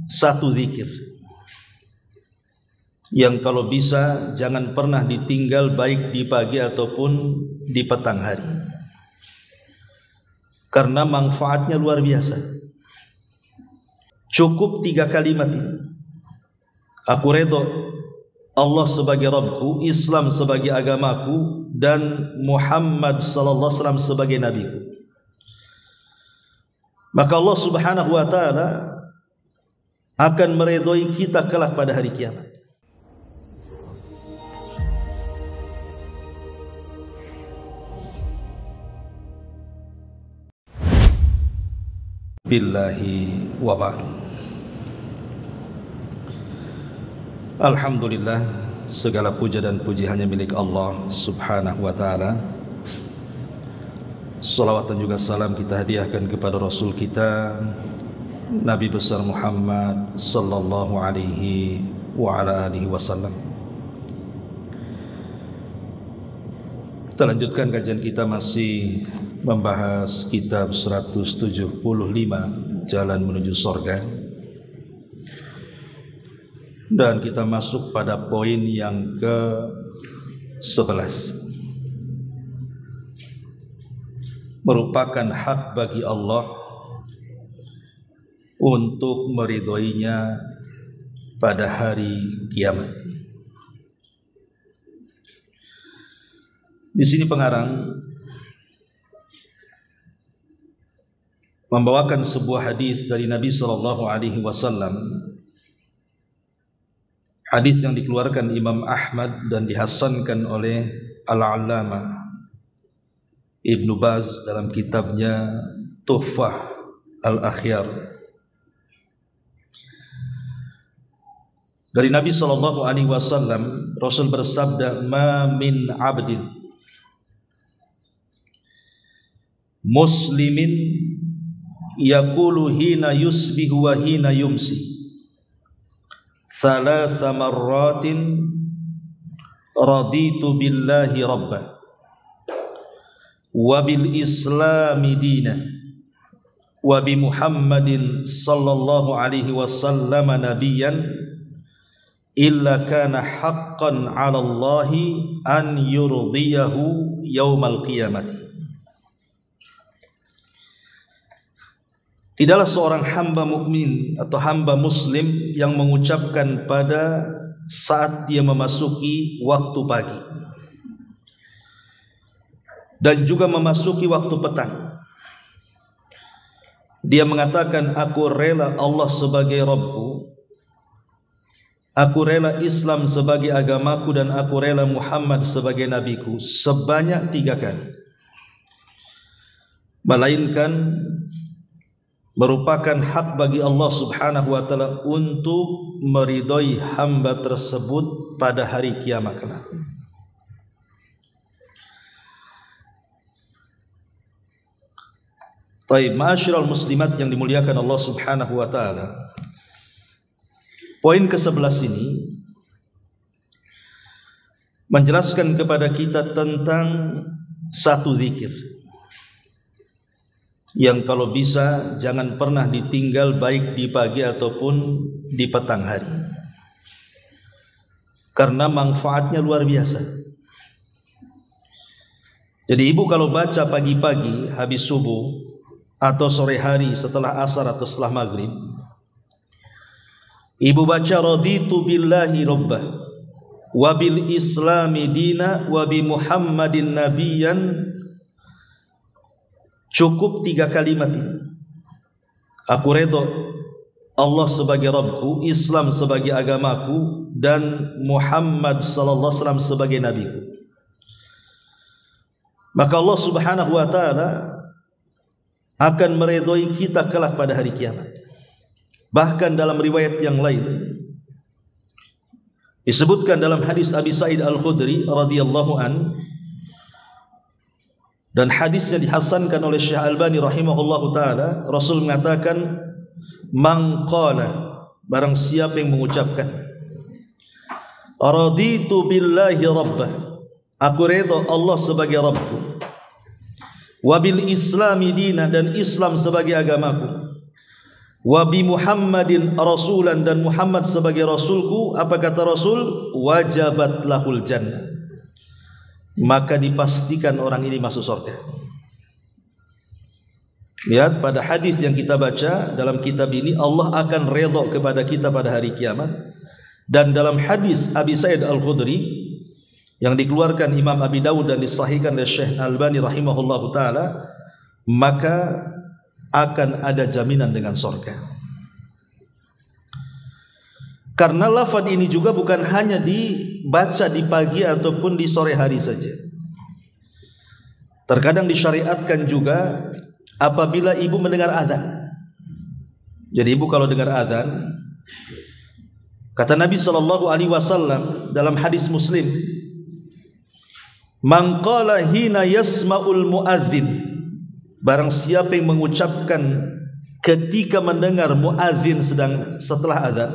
satu zikir yang kalau bisa jangan pernah ditinggal, baik di pagi ataupun di petang hari, karena manfaatnya luar biasa. Cukup 3 kalimat ini: aku redha Allah sebagai Rabbku, Islam sebagai agamaku, dan Muhammad sallallahu alaihi wasallam sebagai nabiku. Maka Allah Subhanahu wa taala akan meridhoi kita kelak pada hari kiamat. Billahi wa ba'du. Alhamdulillah, segala puja dan puji hanya milik Allah Subhanahu wa ta'ala. Salawat dan juga salam kita hadiahkan kepada Rasul kita, Nabi besar Muhammad sallallahu alaihi wa ala alihi wasallam. Kita lanjutkan kajian kita, masih membahas kitab 175 Jalan Menuju Surga, dan kita masuk pada poin yang ke-11. Merupakan hak bagi Allah untuk meridhoinya pada hari kiamat. Di sini pengarang membawakan sebuah hadis dari Nabi sallallahu alaihi wasallam, hadis yang dikeluarkan Imam Ahmad dan dihasankan oleh Al-Allamah Ibnu Baz dalam kitabnya Tuhfah Al-Akhyar. Dari Nabi sallallahu alaihi wasallam, Rasul bersabda, "Ma min 'abdin muslimin yaqulu hina yusbihu wa hina yumsi thalatha marratin raditu billahi rabban wa bil islami dina wa bi Muhammadin sallallahu alaihi wasallam nabiyyan illa kana haqqan 'ala Allahi an yurdiyahu yaumal qiyamati." Tidaklah seorang hamba mukmin atau hamba muslim yang mengucapkan pada saat dia memasuki waktu pagi dan juga memasuki waktu petang, dia mengatakan, aku rela Allah sebagai Rabbku, aku rela Islam sebagai agamaku, dan aku rela Muhammad sebagai nabiku, sebanyak 3 kali, melainkan merupakan hak bagi Allah Subhanahu wa ta'ala untuk meridhoi hamba tersebut pada hari kiamat kelak. Taib, ma'asyiral muslimat yang dimuliakan Allah Subhanahu wa ta'ala, poin ke-11 ini menjelaskan kepada kita tentang satu zikir yang kalau bisa jangan pernah ditinggal, baik di pagi ataupun di petang hari, karena manfaatnya luar biasa. Jadi ibu kalau baca pagi-pagi habis subuh atau sore hari setelah asar atau setelah maghrib, ibu baca raditu billahi rabbah wa bil islami dina wa bi Muhammadin nabiyyan, cukup 3 kalimat ini: aku redha Allah sebagai Rabbku, Islam sebagai agamaku, dan Muhammad sallallahu alaihi wasallam sebagai nabiku. Maka Allah Subhanahu wa taala akan meridhoi kita kelak pada hari kiamat. Bahkan dalam riwayat yang lain disebutkan dalam hadis Abi Sa'id Al-Khudri radhiyallahu an, dan hadisnya dihasankan oleh Syekh Albani rahimahullahu taala, Rasul mengatakan, man qala, barang siapa yang mengucapkan, raditu billahi rabbah, aku redha Allah sebagai Rabbku, wa bil islami dina, dan Islam sebagai agamaku, wa bi Muhammadin rasulan, dan Muhammad sebagai rasulku, apa kata Rasul? Wajabat lahul jannah, maka dipastikan orang ini masuk surga. Lihat pada hadis yang kita baca dalam kitab ini, Allah akan redha kepada kita pada hari kiamat. Dan dalam hadis Abi Sa'id Al-Khudri yang dikeluarkan Imam Abi Dawud dan disahihkan oleh Syekh Albani rahimahullahu taala, maka akan ada jaminan dengan surga. Karena lafaz ini juga bukan hanya dibaca di pagi ataupun di sore hari saja. Terkadang disyariatkan juga apabila ibu mendengar azan. Jadi ibu kalau dengar azan, kata Nabi SAW dalam hadis Muslim, man qala hina yasma'ul muadzin, barang siapa yang mengucapkan ketika mendengar muadzin setelah azan,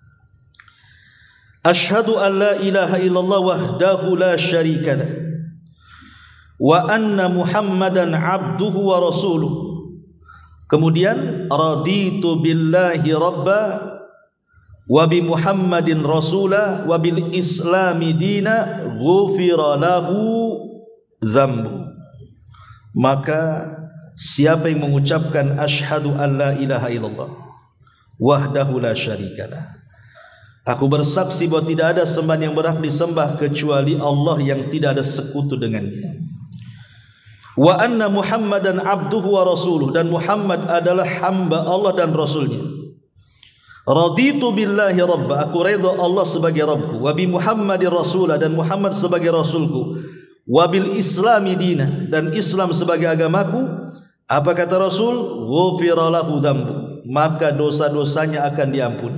asyhadu an la ilaha illallah wahdahu la syarikalah wa anna Muhammadan abduhu wa rasuluh, kemudian raditu billahi rabba wa bi Muhammadin rasula wa bil islami dina ghufira lahu dzambu, maka siapa yang mengucapkan asyhadu an la ilaha illallah wahdahu la syarikalah, aku bersaksi bahwa tidak ada sembahan yang berhak disembah kecuali Allah yang tidak ada sekutu dengannya, wa anna Muhammadan abduhu wa rasuluh, dan Muhammad adalah hamba Allah dan rasulnya, raditu billahi rabba, aku redha Allah sebagai Rabbku, wa bi Muhammadin rasulah, dan Muhammad sebagai rasulku, wa bil islami dina, dan Islam sebagai agamaku. Apa kata Rasul? Ghufira lahu dzambu, maka dosa-dosanya akan diampuni.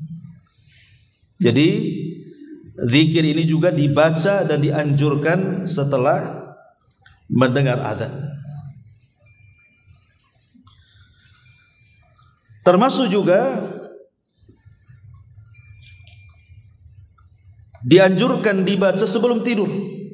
Jadi zikir ini juga dibaca dan dianjurkan setelah mendengar azan. Termasuk juga dianjurkan dibaca sebelum tidur.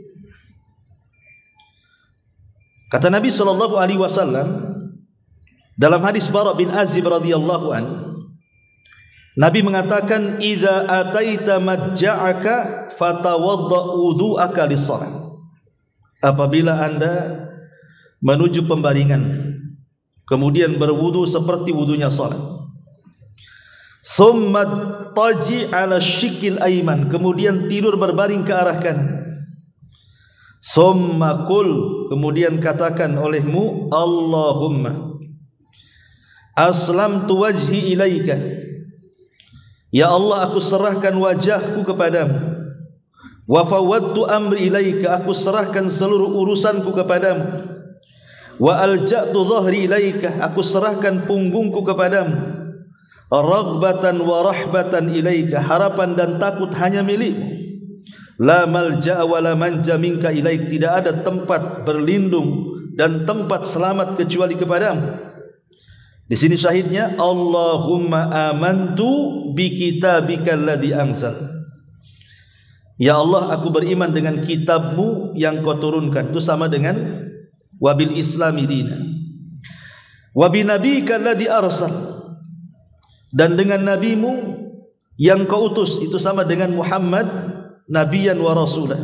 Kata Nabi SAW dalam hadis Bara bin Azib radhiyallahu an, Nabi mengatakan, idza ataita madja'aka fatawadda wudu'aka lis-shalah, apabila anda menuju pembaringan kemudian berwudu seperti wudunya salat, thumma taji ala syikil aiman, kemudian tidur berbaring ke arah kanan, thumma qul, kemudian katakan olehmu, Allahumma aslamtu wajhi ilaika, ya Allah aku serahkan wajahku kepadamu, wa fawwadtu amri ilaika, aku serahkan seluruh urusanku kepadamu, wa alja'tu dhahri ilaika, aku serahkan punggungku kepadamu, raghbatan wa rahbatan ilaika, harapan dan takut hanya milikmu, la malja'a wa la manja minka ilaik, tidak ada tempat berlindung dan tempat selamat kecuali kepadamu. Di sini syahidnya, Allahumma amantu bi kitabika alladhi anzal, ya Allah aku beriman dengan kitabmu yang kau turunkan, itu sama dengan wabil islami dina, wa bi nabiyika alladhi arsal, dan dengan nabimu yang kau utus, itu sama dengan Muhammad nabiyan wa rasulah.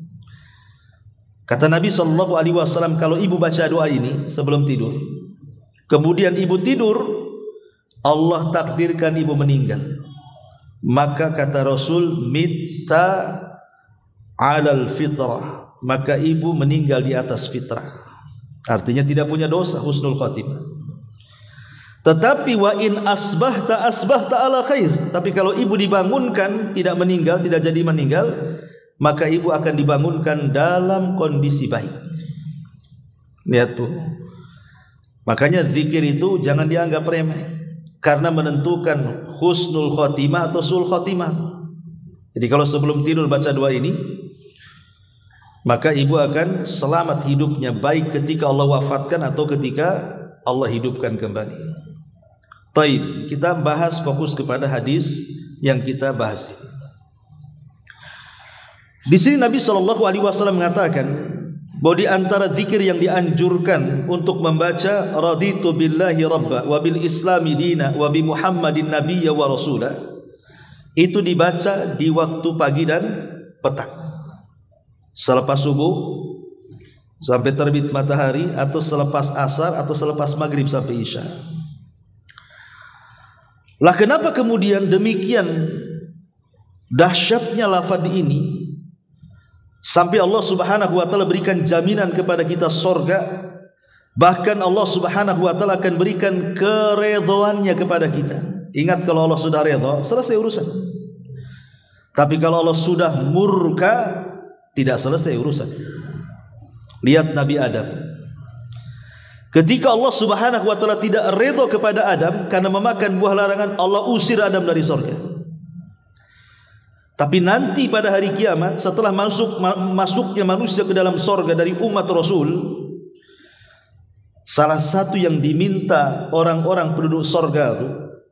Kata Nabi SAW, kalau ibu baca doa ini sebelum tidur, kemudian ibu tidur, Allah takdirkan ibu meninggal, maka kata Rasul, mitta alal fitrah, maka ibu meninggal di atas fitrah, artinya tidak punya dosa, husnul khatimah. Tetapi wa in asbahta ala khair, tapi kalau ibu dibangunkan tidak meninggal, tidak jadi meninggal, maka ibu akan dibangunkan dalam kondisi baik. Lihat tuh. Makanya zikir itu jangan dianggap remeh, karena menentukan husnul khatimah atau sul khatimah. Jadi kalau sebelum tidur baca doa ini, maka ibu akan selamat hidupnya, baik ketika Allah wafatkan atau ketika Allah hidupkan kembali. Taib, kita bahas fokus kepada hadis yang kita bahas ini. Di sini Nabi SAW mengatakan, bahwa di antara zikir yang dianjurkan untuk membaca raditu billahi rabba wa bil islami dina wa bi muhammadin nabiyya wa rasula, itu dibaca di waktu pagi dan petang, selepas subuh sampai terbit matahari, atau selepas asar, atau selepas maghrib sampai isya. Lah kenapa kemudian demikian dahsyatnya lafaz ini sampai Allah Subhanahu wa taala berikan jaminan kepada kita surga, bahkan Allah Subhanahu wa taala akan berikan keredhoannya kepada kita. Ingat, kalau Allah sudah redha, selesai urusan. Tapi kalau Allah sudah murka, tidak selesai urusan. Lihat Nabi Adam. Ketika Allah Subhanahu wa taala tidak redha kepada Adam karena memakan buah larangan, Allah usir Adam dari surga. Tapi nanti pada hari kiamat, setelah masuknya manusia ke dalam surga dari umat Rasul, salah satu yang diminta orang-orang penduduk surga itu,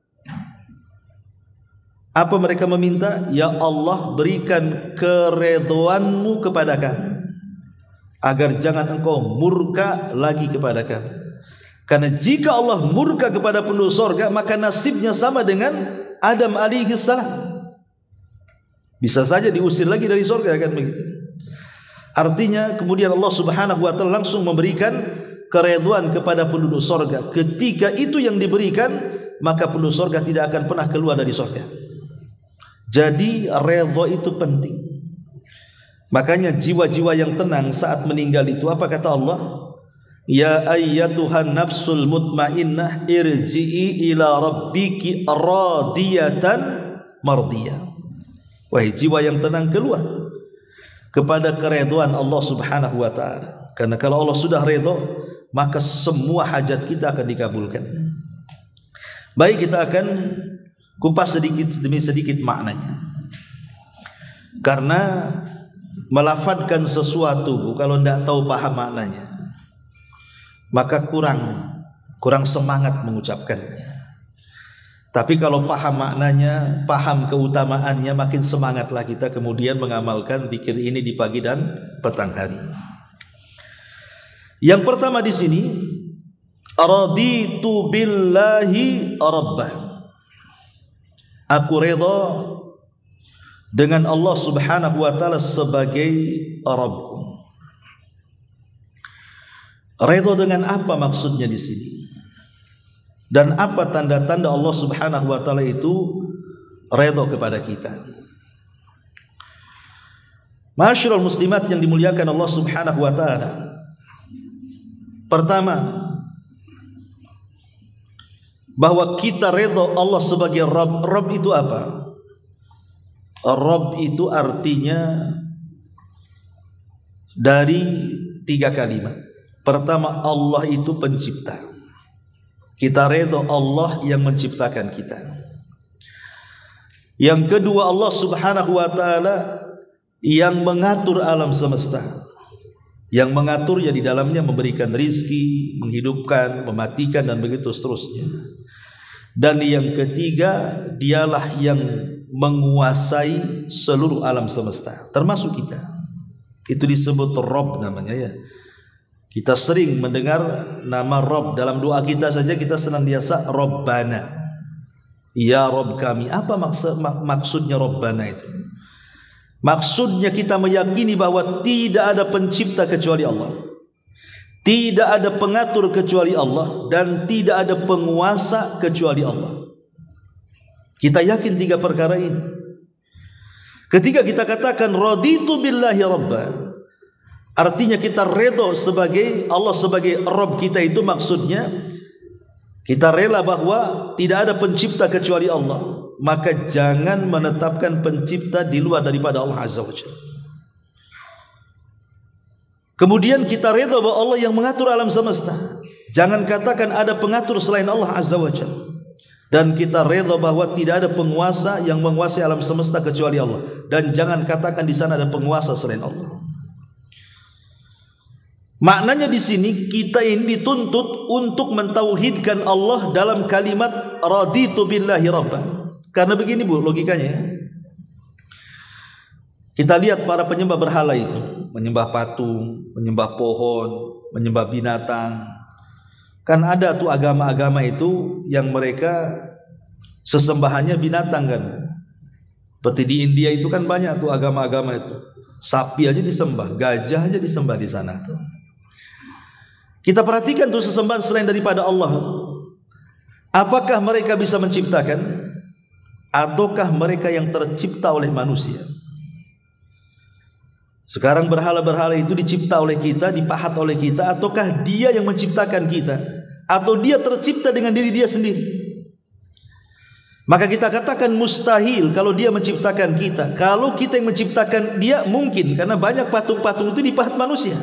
apa mereka meminta? Ya Allah, berikan keredhoanmu kepada kami, agar jangan engkau murka lagi kepada kami. Karena jika Allah murka kepada penduduk surga, maka nasibnya sama dengan Adam alaihi salam. Bisa saja diusir lagi dari surga, kan begitu. Artinya kemudian Allah Subhanahu wa taala langsung memberikan keredhuan kepada penduduk surga. Ketika itu yang diberikan, maka penduduk surga tidak akan pernah keluar dari surga. Jadi redha itu penting. Makanya jiwa-jiwa yang tenang saat meninggal itu, apa kata Allah? Ya ayyatuhan nafsul mutmainnah irji'i ila rabbiki radiyatan mardiyah. Wahai jiwa yang tenang, keluar kepada keredhaan Allah Subhanahu wa taala. Karena kalau Allah sudah redha, maka semua hajat kita akan dikabulkan. Baik, kita akan kupas sedikit demi sedikit maknanya. Karena melafadzkan sesuatu kalau tidak tahu paham maknanya, maka kurang semangat mengucapkannya. Tapi kalau paham maknanya, paham keutamaannya, makin semangatlah kita kemudian mengamalkan zikir ini di pagi dan petang hari. Yang pertama di sini, raditu billahi rabbah. Aku redha dengan Allah Subhanahu wa taala sebagai Rabbku. Redha dengan apa maksudnya di sini? Dan apa tanda-tanda Allah Subhanahu wa taala itu redha kepada kita? Ma'asyiral muslimat yang dimuliakan Allah Subhanahu wa taala. Pertama, bahwa kita redha Allah sebagai Rabb. Rabb itu apa? Rabb itu artinya dari 3 kalimat. Pertama, Allah itu pencipta. Kita redha Allah yang menciptakan kita. Yang kedua, Allah Subhanahu wa taala yang mengatur alam semesta. Yang mengaturnya di dalamnya, memberikan rizki, menghidupkan, mematikan, dan begitu seterusnya. Dan yang ketiga, dialah yang menguasai seluruh alam semesta, termasuk kita. Itu disebut Rabb namanya, ya. Kita sering mendengar nama Rabb dalam doa kita saja, kita senantiasa Rabbana, ya Rabb kami. Apa maksudnya Rabbana itu? Maksudnya kita meyakini bahwa tidak ada pencipta kecuali Allah, tidak ada pengatur kecuali Allah, dan tidak ada penguasa kecuali Allah. Kita yakin 3 perkara ini. Ketika kita katakan raditu billahi rabba, artinya kita redha sebagai Allah sebagai Rabb kita, itu maksudnya kita rela bahwa tidak ada pencipta kecuali Allah. Maka jangan menetapkan pencipta di luar daripada Allah Azza wa Jalla. Kemudian kita redha bahwa Allah yang mengatur alam semesta. Jangan katakan ada pengatur selain Allah Azza wa Jalla. Dan kita redha bahwa tidak ada penguasa yang menguasai alam semesta kecuali Allah. Dan jangan katakan di sana ada penguasa selain Allah. Maknanya di sini kita ini dituntut untuk mentauhidkan Allah dalam kalimat raditu billahi rabban. Karena begini Bu, logikanya. Kita lihat para penyembah berhala itu. menyembah patung, menyembah pohon, menyembah binatang. Kan ada tuh agama-agama itu yang mereka sesembahannya binatang kan. Seperti di India itu kan banyak tuh agama-agama itu. Sapi aja disembah, gajah aja disembah di sana tuh. Kita perhatikan tuh sesembahan selain daripada Allah. Apakah mereka bisa menciptakan ataukah mereka yang tercipta oleh manusia? Sekarang berhala-berhala itu dicipta oleh kita, dipahat oleh kita, ataukah dia yang menciptakan kita, atau dia tercipta dengan diri dia sendiri? Maka kita katakan mustahil kalau dia menciptakan kita. Kalau kita yang menciptakan dia mungkin, karena banyak patung-patung itu dipahat manusia.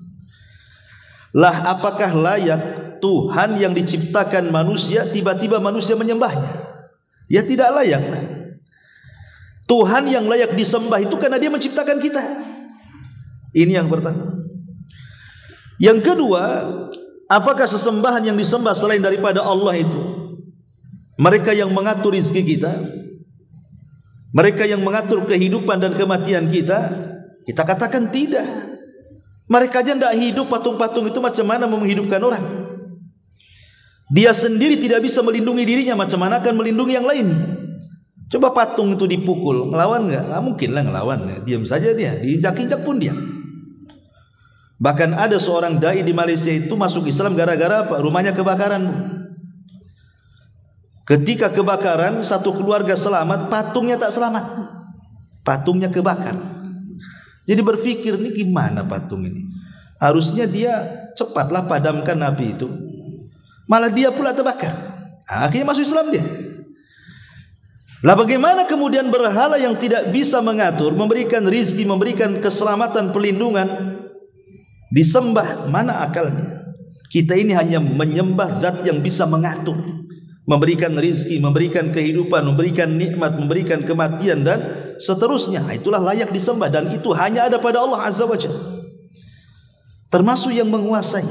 Lah apakah layak Tuhan yang diciptakan manusia tiba-tiba manusia menyembahnya? Ya tidak layak. Tuhan yang layak disembah itu karena dia menciptakan kita. Ini yang pertama. Yang kedua, apakah sesembahan yang disembah selain daripada Allah itu mereka yang mengatur rezeki kita, mereka yang mengatur kehidupan dan kematian kita? Kita katakan tidak. Mereka aja tidak hidup, patung-patung itu macam mana mau menghidupkan orang? Dia sendiri tidak bisa melindungi dirinya, macam mana akan melindungi yang lain? Coba patung itu dipukul, ngelawan nggak? Nggak mungkin lah ngelawan, diam saja dia, diinjak-injak pun dia. Bahkan ada seorang dai di Malaysia itu masuk Islam gara-gara apa? Rumahnya kebakaran. Ketika kebakaran, satu keluarga selamat, patungnya tak selamat. Patungnya kebakar. Jadi berpikir, ini gimana patung ini? Harusnya dia cepatlah padamkan api itu. Malah dia pula terbakar. Akhirnya masuk Islam dia. Lah bagaimana kemudian berhala yang tidak bisa mengatur, memberikan rizki, memberikan keselamatan, perlindungan, disembah? Mana akalnya? Kita ini hanya menyembah zat yang bisa mengatur, memberikan rizki, memberikan kehidupan, memberikan nikmat, memberikan kematian dan seterusnya. Itulah layak disembah dan itu hanya ada pada Allah Azza wa Jalla. Termasuk yang menguasai.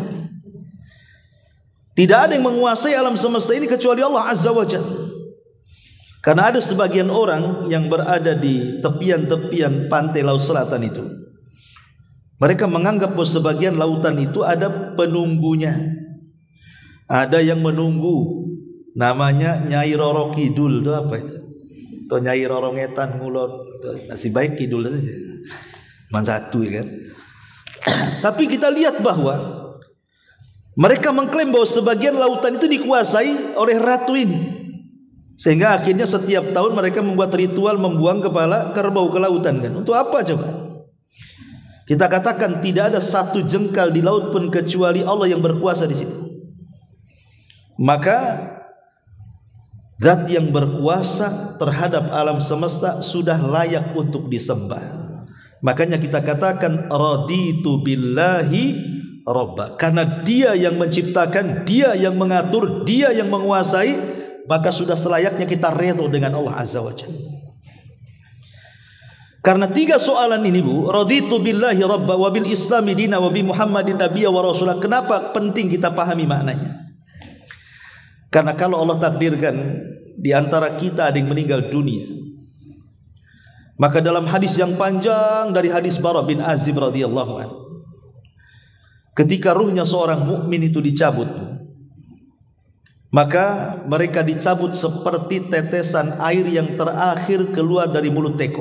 Tidak ada yang menguasai alam semesta ini kecuali Allah Azza wa Jalla. Karena ada sebagian orang yang berada di tepian-tepian pantai laut selatan itu, mereka menganggap bahwa sebagian lautan itu ada penunggunya. Ada yang menunggu, namanya Nyai Roro Kidul. Itu apa itu? Atau Nyai Roro Ngetan Ngulon. Nasib baik Kidul saja, cuma satu ya kan. Tapi kita lihat bahwa mereka mengklaim bahwa sebagian lautan itu dikuasai oleh ratu ini. Sehingga akhirnya setiap tahun mereka membuat ritual membuang kepala kerbau ke lautan kan. Untuk apa coba? Kita katakan tidak ada satu jengkal di laut pun kecuali Allah yang berkuasa di situ. Maka zat yang berkuasa terhadap alam semesta sudah layak untuk disembah. Makanya kita katakan raditu billahi robba. Karena dia yang menciptakan, dia yang mengatur, dia yang menguasai, maka sudah selayaknya kita redha dengan Allah Azza wa Jalla. Karena tiga soalan ini Bu, raditu billahi rabba wa bil islami dina wa bi Muhammadin nabiyya wa rasulah. Kenapa penting kita pahami maknanya? Karena kalau Allah takdirkan di antara kita ada yang meninggal dunia, maka dalam hadis yang panjang dari hadis Bara bin Azib radhiyallahu anhu, ketika ruhnya seorang mukmin itu dicabut, maka mereka dicabut seperti tetesan air yang terakhir keluar dari mulut teko.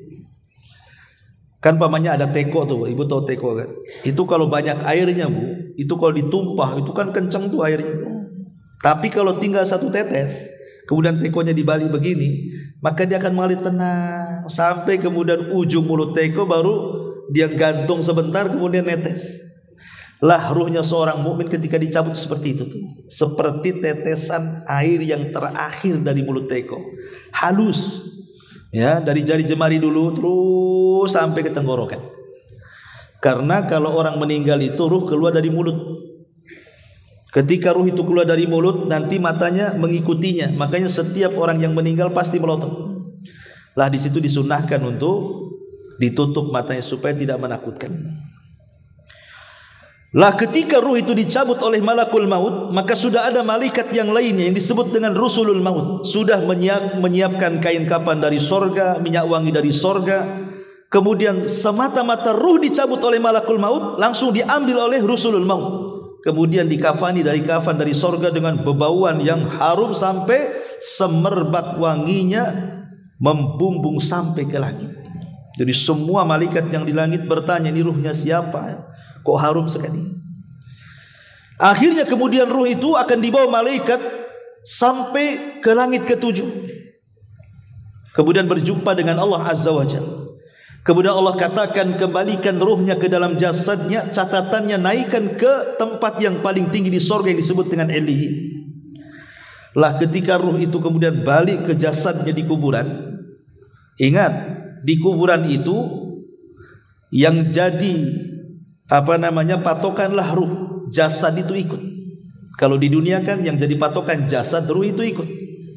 Kan pamannya ada teko tuh, ibu tahu teko kan? Itu kalau banyak airnya Bu, itu kalau ditumpah itu kan kencang tuh airnya tuh. Tapi kalau tinggal satu tetes, kemudian tekonya dibalik begini, maka dia akan mengalir tenang sampai kemudian ujung mulut teko baru dia gantung sebentar kemudian netes. Lah ruhnya seorang mukmin ketika dicabut seperti itu tuh, seperti tetesan air yang terakhir dari mulut teko, halus ya, dari jari jemari dulu terus sampai ke tenggorokan. Karena kalau orang meninggal itu ruh keluar dari mulut. Ketika ruh itu keluar dari mulut, nanti matanya mengikutinya. Makanya setiap orang yang meninggal pasti melotot. Lah di situ disunahkan untuk ditutup matanya supaya tidak menakutkan. Lah ketika ruh itu dicabut oleh malakul maut, maka sudah ada malaikat yang lainnya yang disebut dengan rusulul maut, sudah menyiapkan kain kafan dari sorga, minyak wangi dari sorga, kemudian semata-mata ruh dicabut oleh malakul maut, langsung diambil oleh rusulul maut, kemudian dikafani dari kafan dari sorga dengan bebauan yang harum sampai semerbak wanginya membumbung sampai ke langit. Jadi semua malaikat yang di langit bertanya, ini ruhnya siapa? Kok harum sekali? Akhirnya kemudian ruh itu akan dibawa malaikat sampai ke langit ke-7. Kemudian berjumpa dengan Allah Azza wa Jalla. Kemudian Allah katakan, kembalikan ruhnya ke dalam jasadnya, catatannya naikkan ke tempat yang paling tinggi di sorga yang disebut dengan Illiyin. Lah ketika ruh itu kemudian balik ke jasadnya di kuburan, ingat, di kuburan itu yang jadi patokanlah ruh, jasad itu ikut. Kalau di dunia kan yang jadi patokan jasad, ruh itu ikut.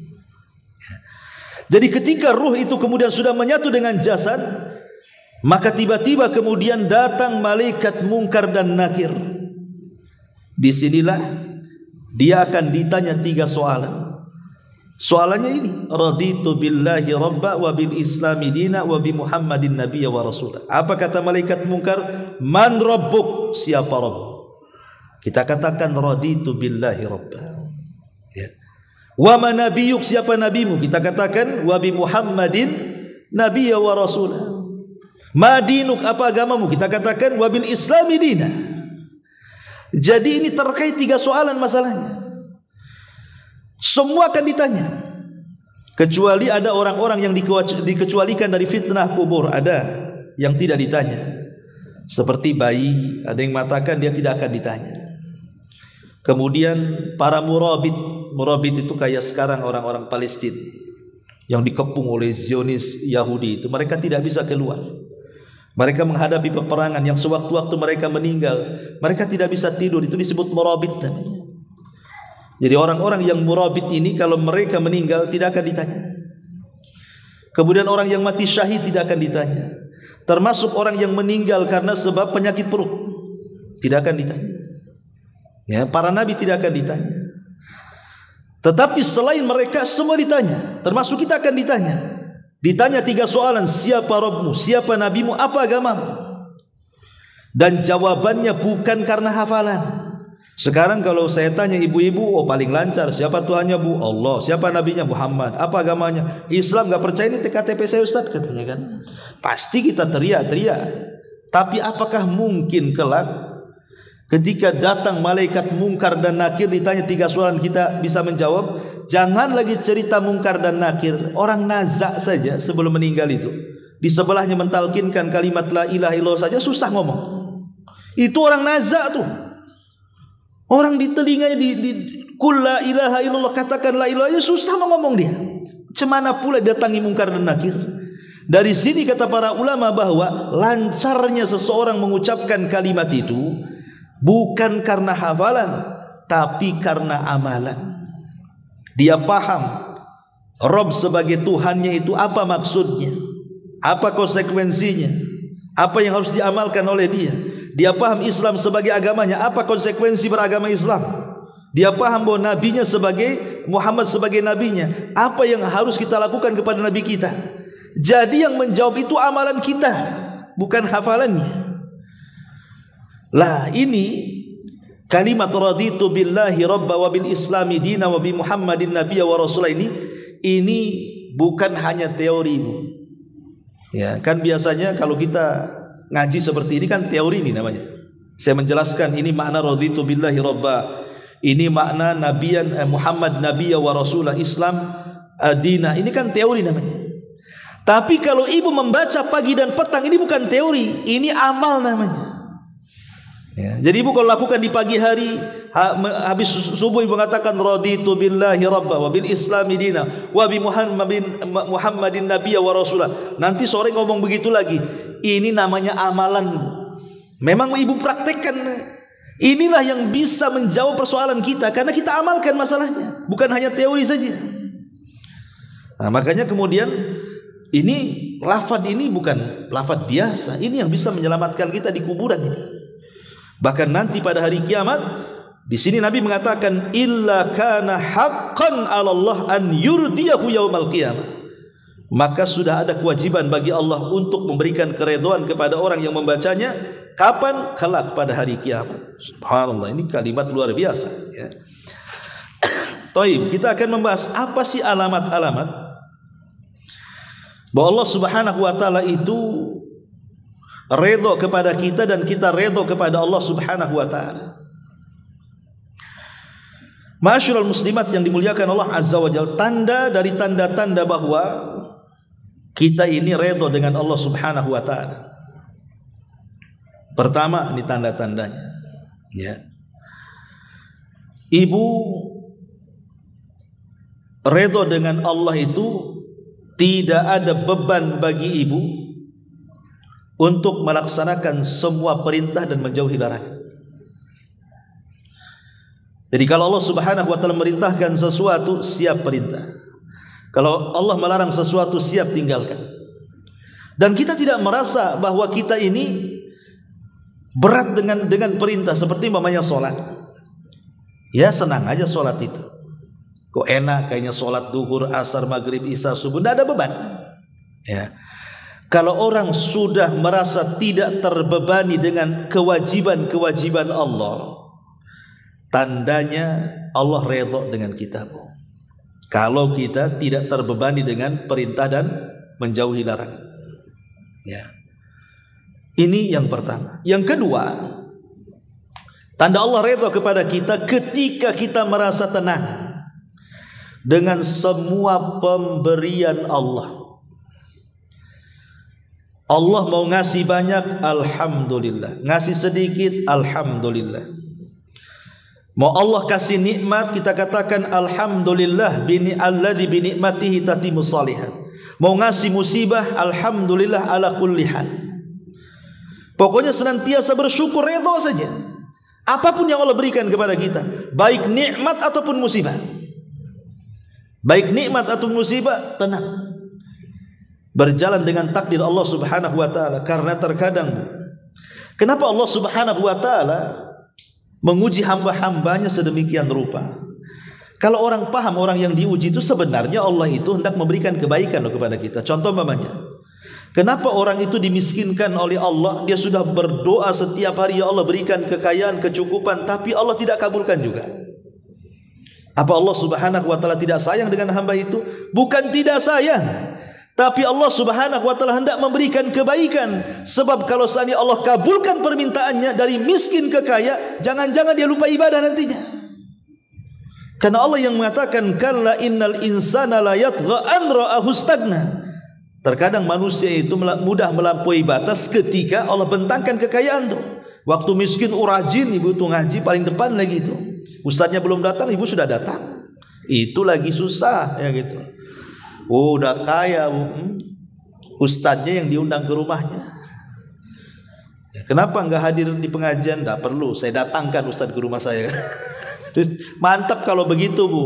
Jadi ketika ruh itu kemudian sudah menyatu dengan jasad, maka tiba-tiba kemudian datang malaikat Munkar dan Nakir. Disinilah dia akan ditanya 3 soalan. Soalannya ini, raditu billahi rabba wa bil islami dina wa bi Muhammadin nabiyya wa rasulah. Apa kata malaikat Munkar? Man rabbuk? Siapa Rabb? Kita katakan raditu billahi rabba. Ya. Wa man nabiyyuk? Siapa nabimu? Kita katakan wa bi Muhammadin nabiyya wa rasulah. Ma dinuk? Apa agamamu? Kita katakan wa bil islami dina. Jadi ini terkait 3 soalan masalahnya. Semua akan ditanya, kecuali ada orang-orang yang dikecualikan dari fitnah kubur. Ada yang tidak ditanya, seperti bayi. Ada yang mengatakan dia tidak akan ditanya. Kemudian para murabit itu kayak sekarang orang-orang Palestina yang dikepung oleh Zionis Yahudi itu, mereka tidak bisa keluar. Mereka menghadapi peperangan yang sewaktu-waktu mereka meninggal, mereka tidak bisa tidur. Itu disebut murabit namanya. Jadi orang-orang yang murabit ini kalau mereka meninggal tidak akan ditanya. Kemudian orang yang mati syahid tidak akan ditanya. Termasuk orang yang meninggal karena sebab penyakit perut tidak akan ditanya. Ya, para nabi tidak akan ditanya. Tetapi selain mereka semua ditanya, termasuk kita akan ditanya. Ditanya 3 soalan, siapa Rabbmu, siapa nabimu, apa agamamu? Dan jawabannya bukan karena hafalan. Sekarang kalau saya tanya ibu-ibu, oh paling lancar, siapa Tuhannya Bu? Allah. Siapa nabinya? Muhammad. Apa agamanya? Islam. Gak percaya ini KTP saya Ustaz, katanya kan. Pasti kita teriak-teriak. Tapi apakah mungkin kelak ketika datang malaikat Munkar dan Nakir ditanya 3 soalan kita bisa menjawab? Jangan lagi cerita Munkar dan Nakir, orang nazak saja sebelum meninggal itu di sebelahnya mentalkinkan kalimat la ilaha illallah saja susah ngomong. Itu orang nazak tuh. Orang di telinganya di kul la ilaha illallah, katakan la ilaha illallah, susah mau ngomong dia. Cemana pula datangi Munkar dan Nakir. Dari sini kata para ulama bahwa lancarnya seseorang mengucapkan kalimat itu bukan karena hafalan, tapi karena amalan. Dia paham Rabb sebagai Tuhannya itu apa maksudnya, apa konsekuensinya, apa yang harus diamalkan oleh dia. Dia paham Islam sebagai agamanya, apa konsekuensi beragama Islam. Dia paham bahwa nabinya sebagai Muhammad sebagai nabinya, apa yang harus kita lakukan kepada nabi kita. Jadi yang menjawab itu amalan kita, bukan hafalannya. Lah ini kalimat raditu billahi rabba wa bil islami dina wa bi Muhammadin nabiyya wa rasulah ini bukan hanya teori, Bu. Ya, kan biasanya kalau kita ngaji seperti ini kan teori ini namanya. Saya menjelaskan ini makna raditu billahi rabba. Ini makna nabiyan Muhammad nabiyya wa rasulah Islam dina. Ini kan teori namanya. Tapi kalau ibu membaca pagi dan petang ini bukan teori, ini amal namanya. Ya, jadi ibu kalau lakukan di pagi hari habis subuh ibu mengatakan raditu billahi rabba wa bil islami dina wa bi Muhammadin nabiyya wa rasulah. Nanti sore ngomong begitu lagi. Ini namanya amalan. Memang ibu praktekkan. Inilah yang bisa menjawab persoalan kita karena kita amalkan masalahnya, bukan hanya teori saja. Nah, makanya kemudian ini lafaz ini bukan lafaz biasa. Ini yang bisa menyelamatkan kita di kuburan ini. Bahkan nanti pada hari kiamat, di sini Nabi mengatakan illa kana haqqan 'ala Allah an yurdiyahu yaumal qiyamah. maka sudah ada kewajiban bagi Allah untuk memberikan keridhaan kepada orang yang membacanya. Kapan? Kelak pada hari kiamat. Subhanallah, ini kalimat luar biasa ya. Taib, kita akan membahas apa sih alamat-alamat bahwa Allah Subhanahu wa taala itu redha kepada kita dan kita redha kepada Allah Subhanahu wa taala. Ma'asyiral muslimat yang dimuliakan Allah Azza wa Jalla, tanda dari tanda-tanda bahwa kita ini redha dengan Allah Subhanahu wa taala. Pertama, ini tanda-tandanya ya. Ibu redha dengan Allah itu tidak ada beban bagi ibu untuk melaksanakan semua perintah dan menjauhi larangan. Jadi kalau Allah Subhanahu wa taala merintahkan sesuatu, siap perintah. Kalau Allah melarang sesuatu, siap tinggalkan. Dan kita tidak merasa bahwa kita ini berat dengan perintah, seperti umpamanya sholat. Ya senang aja sholat itu. Kok enak kayaknya sholat duhur, asar, maghrib, isya, subuh, tidak ada beban ya. Kalau orang sudah merasa tidak terbebani dengan kewajiban-kewajiban Allah, tandanya Allah redha dengan kita. Kalau kita tidak terbebani dengan perintah dan menjauhi larangan ya. Ini yang pertama. Yang kedua, tanda Allah redha kepada kita ketika kita merasa tenang dengan semua pemberian Allah. Allah mau ngasih banyak, alhamdulillah. Ngasih sedikit, alhamdulillah. Mau Allah kasih nikmat, kita katakan alhamdulillah alladzi bi ni'matihi tatimmus shalihat. Mau ngasih musibah, alhamdulillah ala kulli hal. Pokoknya senantiasa bersyukur, redha saja. Apapun yang Allah berikan kepada kita, baik nikmat ataupun musibah. Baik nikmat atau musibah, tenang. Berjalan dengan takdir Allah Subhanahu wa taala. Karena terkadang, kenapa Allah Subhanahu wa taala menguji hamba-hambanya sedemikian rupa? Kalau orang paham, orang yang diuji itu sebenarnya Allah itu hendak memberikan kebaikan kepada kita. Contoh mamanya, kenapa orang itu dimiskinkan oleh Allah? Dia sudah berdoa setiap hari, ya Allah berikan kekayaan, kecukupan, tapi Allah tidak kabulkan juga. Apa Allah Subhanahu wa taala tidak sayang dengan hamba itu? Bukan tidak sayang, tapi Allah Subhanahu wa taala hendak memberikan kebaikan. Sebab kalau seandainya Allah kabulkan permintaannya dari miskin ke kaya, jangan-jangan dia lupa ibadah nantinya. Karena Allah yang mengatakan, kalla innal insana la yatgha an ra'ahu stagna. Terkadang manusia itu mudah melampaui batas ketika Allah bentangkan kekayaan tuh. Waktu miskin rajin, ibu tuh ngaji paling depan lagi itu. Ustadznya belum datang, ibu sudah datang. Itu lagi susah ya gitu. Oh, udah kaya, ustadznya yang diundang ke rumahnya. Ya, kenapa enggak hadir di pengajian? Enggak perlu, saya datangkan ustadz ke rumah saya. Mantap kalau begitu, Bu.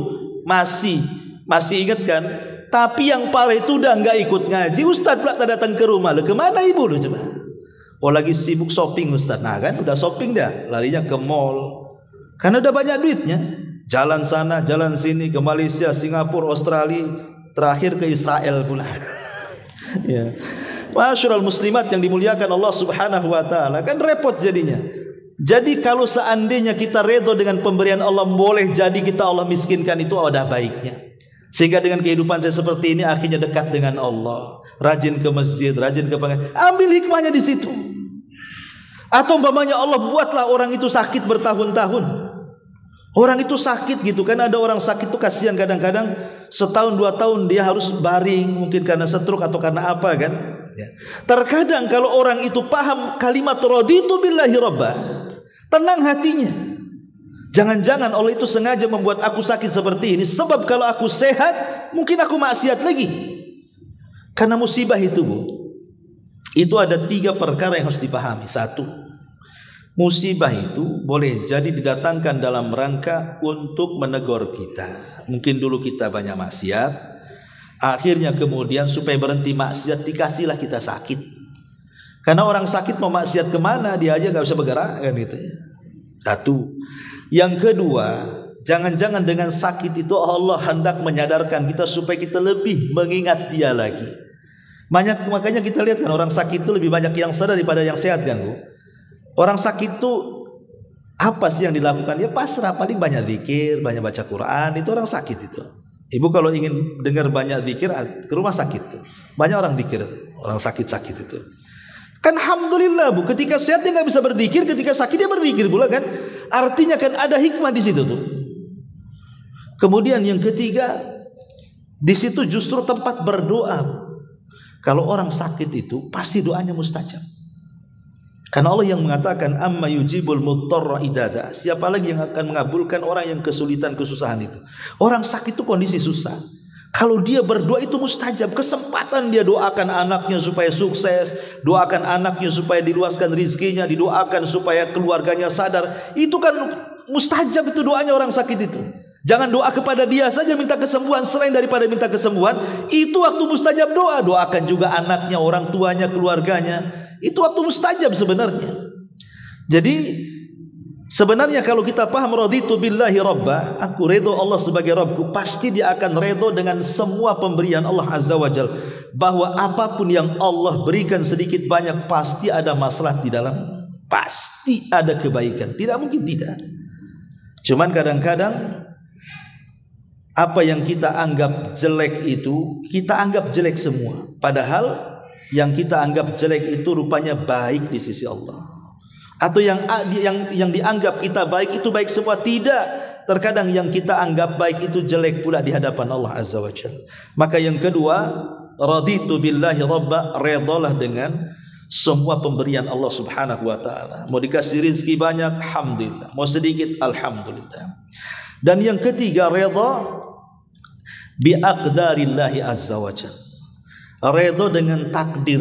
Masih ingat kan? Tapi yang parah itu udah enggak ikut ngaji, ustadz pula tak datang ke rumah. Loh, kemana ibu lu coba? Oh, lagi sibuk shopping ustadz. Nah kan udah shopping dah, larinya ke mall. Karena udah banyak duitnya. Jalan sana, jalan sini, ke Malaysia, Singapura, Australia, terakhir ke Israel pula. Ya. Ma'asyiral muslimat yang dimuliakan Allah Subhanahu wa taala, kan repot jadinya. Jadi kalau seandainya kita redha dengan pemberian Allah, boleh jadi kita Allah miskinkan, itu ada baiknya. Sehingga dengan kehidupan saya seperti ini akhirnya dekat dengan Allah, rajin ke masjid, rajin ke pengajian. Ambil hikmahnya di situ. Atau umpamanya Allah buatlah orang itu sakit bertahun-tahun. Orang itu sakit gitu kan, ada orang sakit itu kasihan, kadang-kadang setahun 2 tahun dia harus baring, mungkin karena stroke atau karena apa kan ya. Terkadang kalau orang itu paham kalimat raditu billahi rabba, tenang hatinya. Jangan-jangan Allah itu sengaja membuat aku sakit seperti ini, sebab kalau aku sehat mungkin aku maksiat lagi. Karena musibah itu, Bu, itu ada 3 perkara yang harus dipahami. 1, musibah itu boleh jadi didatangkan dalam rangka untuk menegur kita. Mungkin dulu kita banyak maksiat, akhirnya kemudian supaya berhenti maksiat dikasihlah kita sakit. Karena orang sakit mau maksiat kemana, dia aja gak bisa bergerak kan gitu ya. 1. Yang kedua, Jangan-jangan dengan sakit itu Allah hendak menyadarkan kita supaya kita lebih mengingat Dia lagi. Makanya kita lihat kan orang sakit itu lebih banyak yang sadar daripada yang sehat kan Bu. Orang sakit itu apa sih yang dilakukan? Ya pasrah, paling banyak zikir, banyak baca Quran, itu orang sakit itu. Ibu kalau ingin dengar banyak zikir ke rumah sakit tuh. Banyak orang zikir, orang sakit-sakit itu. Kan alhamdulillah Bu, ketika sehat dia nggak bisa berzikir, ketika sakit dia berzikir pula kan. Artinya kan ada hikmah di situ tuh. Kemudian yang ketiga, di situ justru tempat berdoa. Kalau orang sakit itu pasti doanya mustajab. Karena Allah yang mengatakan amma yujibul muttarra idza. Siapa lagi yang akan mengabulkan orang yang kesulitan kesusahan itu? Orang sakit itu kondisi susah. Kalau dia berdoa itu mustajab. Kesempatan dia doakan anaknya supaya sukses, doakan anaknya supaya diluaskan rizkinya, didoakan supaya keluarganya sadar. Itu kan mustajab itu doanya orang sakit itu. Jangan doa kepada dia saja minta kesembuhan, selain daripada minta kesembuhan, itu waktu mustajab doa. Doakan juga anaknya, orang tuanya, keluarganya. Itu waktu mustajab sebenarnya. Jadi sebenarnya kalau kita paham raditu billahi rabba, aku redha Allah sebagai Rabbku, pasti dia akan redha dengan semua pemberian Allah Azza wa Jalla. Bahwa apapun yang Allah berikan sedikit banyak pasti ada masalah di dalam, pasti ada kebaikan, tidak mungkin tidak. Cuman kadang-kadang apa yang kita anggap jelek itu kita anggap jelek semua, padahal yang kita anggap jelek itu rupanya baik di sisi Allah. Atau yang dianggap kita baik itu baik semua, tidak. Terkadang yang kita anggap baik itu jelek pula di hadapan Allah Azza wa Jalla. Maka yang kedua, raditu billahi rabba, redalah dengan semua pemberian Allah Subhanahu wa taala. Mau dikasih rezeki banyak, alhamdulillah. Mau sedikit, alhamdulillah. Dan yang ketiga, redha bi aqdarillahi azza wa jalla. Redha dengan takdir.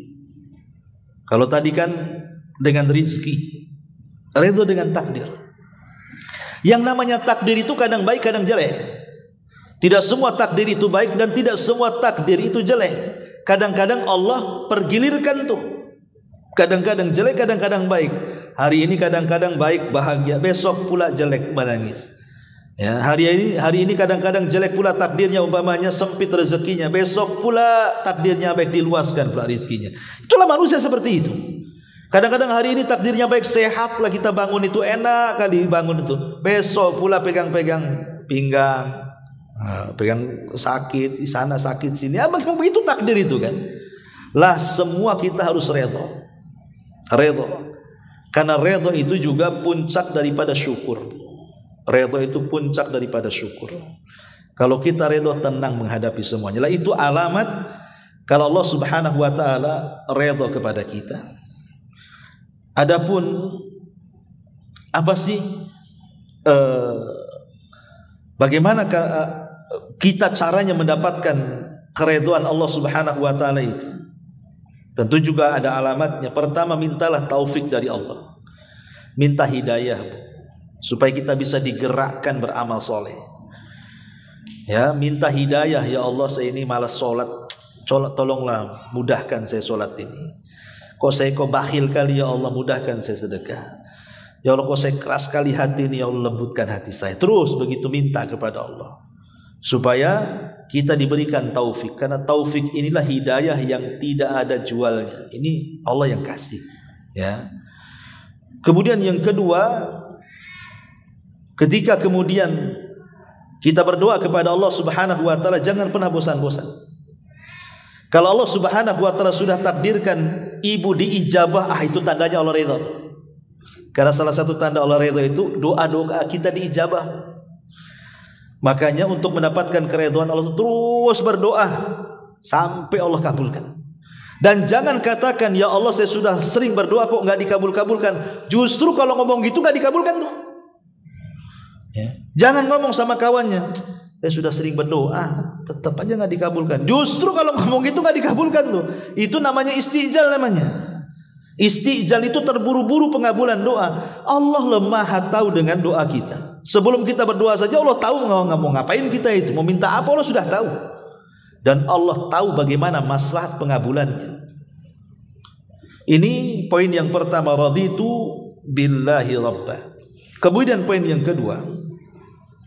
Kalau tadi kan dengan rizki, redha dengan takdir. Yang namanya takdir itu kadang baik, kadang jelek. Tidak semua takdir itu baik dan tidak semua takdir itu jelek. Kadang-kadang Allah pergilirkan tuh. Kadang-kadang jelek, kadang-kadang baik. Hari ini kadang-kadang baik, bahagia, besok pula jelek, menangis. Ya, hari ini kadang-kadang jelek pula takdirnya, umpamanya sempit rezekinya, besok pula takdirnya baik, diluaskan pula rezekinya. Itulah manusia seperti itu. Kadang-kadang hari ini takdirnya baik, sehat lah kita bangun itu, enak kali bangun itu. Besok pula pegang-pegang pinggang, pegang sakit di sana, sakit sini. Ya, begitu takdir itu kan. Lah semua kita harus redha. Redha. Karena redha itu juga puncak daripada syukur. Redha itu puncak daripada syukur. Kalau kita redha, tenang menghadapi semuanya. Lah itu alamat kalau Allah Subhanahu wa taala redha kepada kita. Adapun apa sih bagaimana kita caranya mendapatkan keridhaan Allah Subhanahu wa taala itu? Tentu juga ada alamatnya. Pertama, mintalah taufik dari Allah. Minta hidayah supaya kita bisa digerakkan beramal soleh. Ya, minta hidayah, ya Allah saya ini malas sholat, tolonglah mudahkan saya sholat ini. Kok bakhil kali ya Allah, mudahkan saya sedekah. Ya Allah kok saya keras kali hati ini, ya Allah lembutkan hati saya. Terus begitu minta kepada Allah supaya kita diberikan taufik. Karena taufik inilah hidayah yang tidak ada jualnya. Ini Allah yang kasih. Ya. Kemudian yang kedua, ketika kemudian kita berdoa kepada Allah Subhanahu wa taala, jangan pernah bosan-bosan. Kalau Allah Subhanahu wa taala sudah takdirkan ibu diijabah, itu tandanya Allah ridha. Karena salah satu tanda Allah ridha itu doa-doa kita diijabah. Makanya untuk mendapatkan keridhaan Allah terus berdoa sampai Allah kabulkan. Dan jangan katakan ya Allah saya sudah sering berdoa kok nggak dikabul-kabulkan. Justru kalau ngomong gitu nggak dikabulkan tuh. Ya. Jangan ngomong sama kawannya, saya sudah sering berdoa, tetap aja nggak dikabulkan. Justru kalau ngomong gitu nggak dikabulkan tuh. Itu namanya istijal namanya. Istijal itu terburu-buru pengabulan doa. Allah maha tahu dengan doa kita. Sebelum kita berdoa saja Allah tahu mau ngapain kita itu, mau minta apa Allah sudah tahu. Dan Allah tahu bagaimana maslahat pengabulannya. Ini poin yang pertama, raditu billahi rabba. Kemudian poin yang kedua,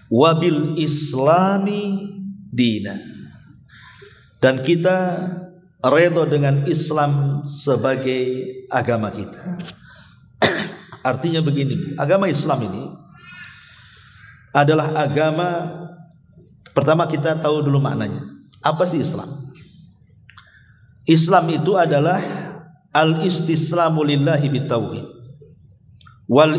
wabil islami dina, dan kita redha dengan Islam sebagai agama kita. Artinya begini, agama Islam ini adalah agama, pertama kita tahu dulu maknanya. Apa sih Islam? Islam itu adalah al-istislamu lillahi bitauhid wal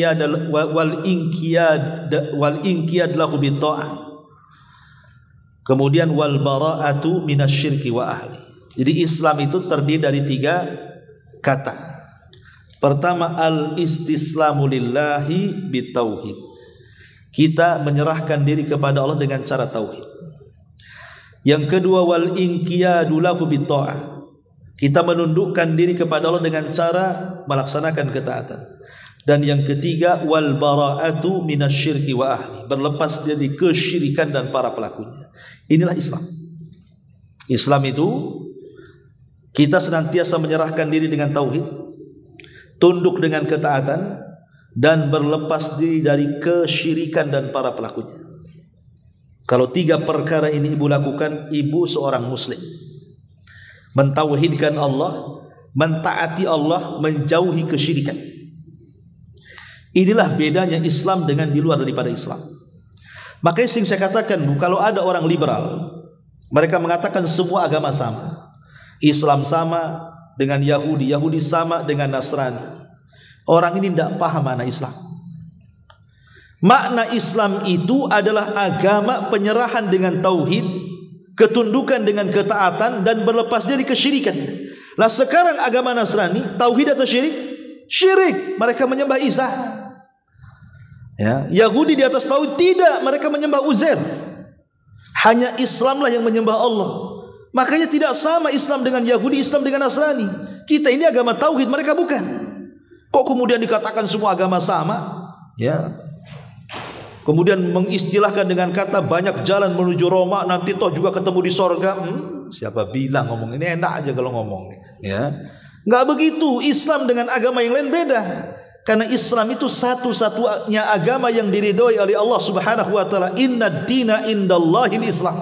inqiyad lahu bitta'ah, kemudian wal bara'atu minasyirki wa ahli. Jadi Islam itu terdiri dari 3 kata. Pertama, al-istislamu lillahi bitauhid, kita menyerahkan diri kepada Allah dengan cara tauhid. Yang kedua, wal inqiyadu lahu bitta'ah, kita menundukkan diri kepada Allah dengan cara melaksanakan ketaatan. Dan yang ketiga, wal bara'atu minasyirki wa ahli, berlepas dari kesyirikan dan para pelakunya. Inilah Islam. Islam itu kita senantiasa menyerahkan diri dengan tauhid, tunduk dengan ketaatan, dan berlepas diri dari kesyirikan dan para pelakunya. Kalau 3 perkara ini ibu lakukan, ibu seorang muslim. Mentauhidkan Allah, mentaati Allah, menjauhi kesyirikan. Inilah bedanya Islam dengan di luar daripada Islam. Makanya sering saya katakan, kalau ada orang liberal, mereka mengatakan semua agama sama. Islam sama dengan Yahudi, Yahudi sama dengan Nasrani. Orang ini tidak paham makna Islam. Makna Islam itu adalah agama penyerahan dengan tauhid, ketundukan dengan ketaatan, dan berlepas dari kesyirikan. Lah sekarang agama Nasrani, tauhid atau syirik? Syirik. Mereka menyembah Isa. Ya, Yahudi di atas tauhid tidak, mereka menyembah Uzair. Hanya Islamlah yang menyembah Allah. Makanya tidak sama Islam dengan Yahudi, Islam dengan Nasrani. Kita ini agama tauhid, mereka bukan. Kok kemudian dikatakan semua agama sama? Ya. Kemudian mengistilahkan dengan kata banyak jalan menuju Roma, nanti toh juga ketemu di sorga. Siapa bilang ngomong ini enak aja kalau ngomong, ya. Enggak begitu. Islam dengan agama yang lain beda. Karena Islam itu satu-satunya agama yang diridhoi oleh Allah Subhanahu wa taala. Innad dina indallahil Islam.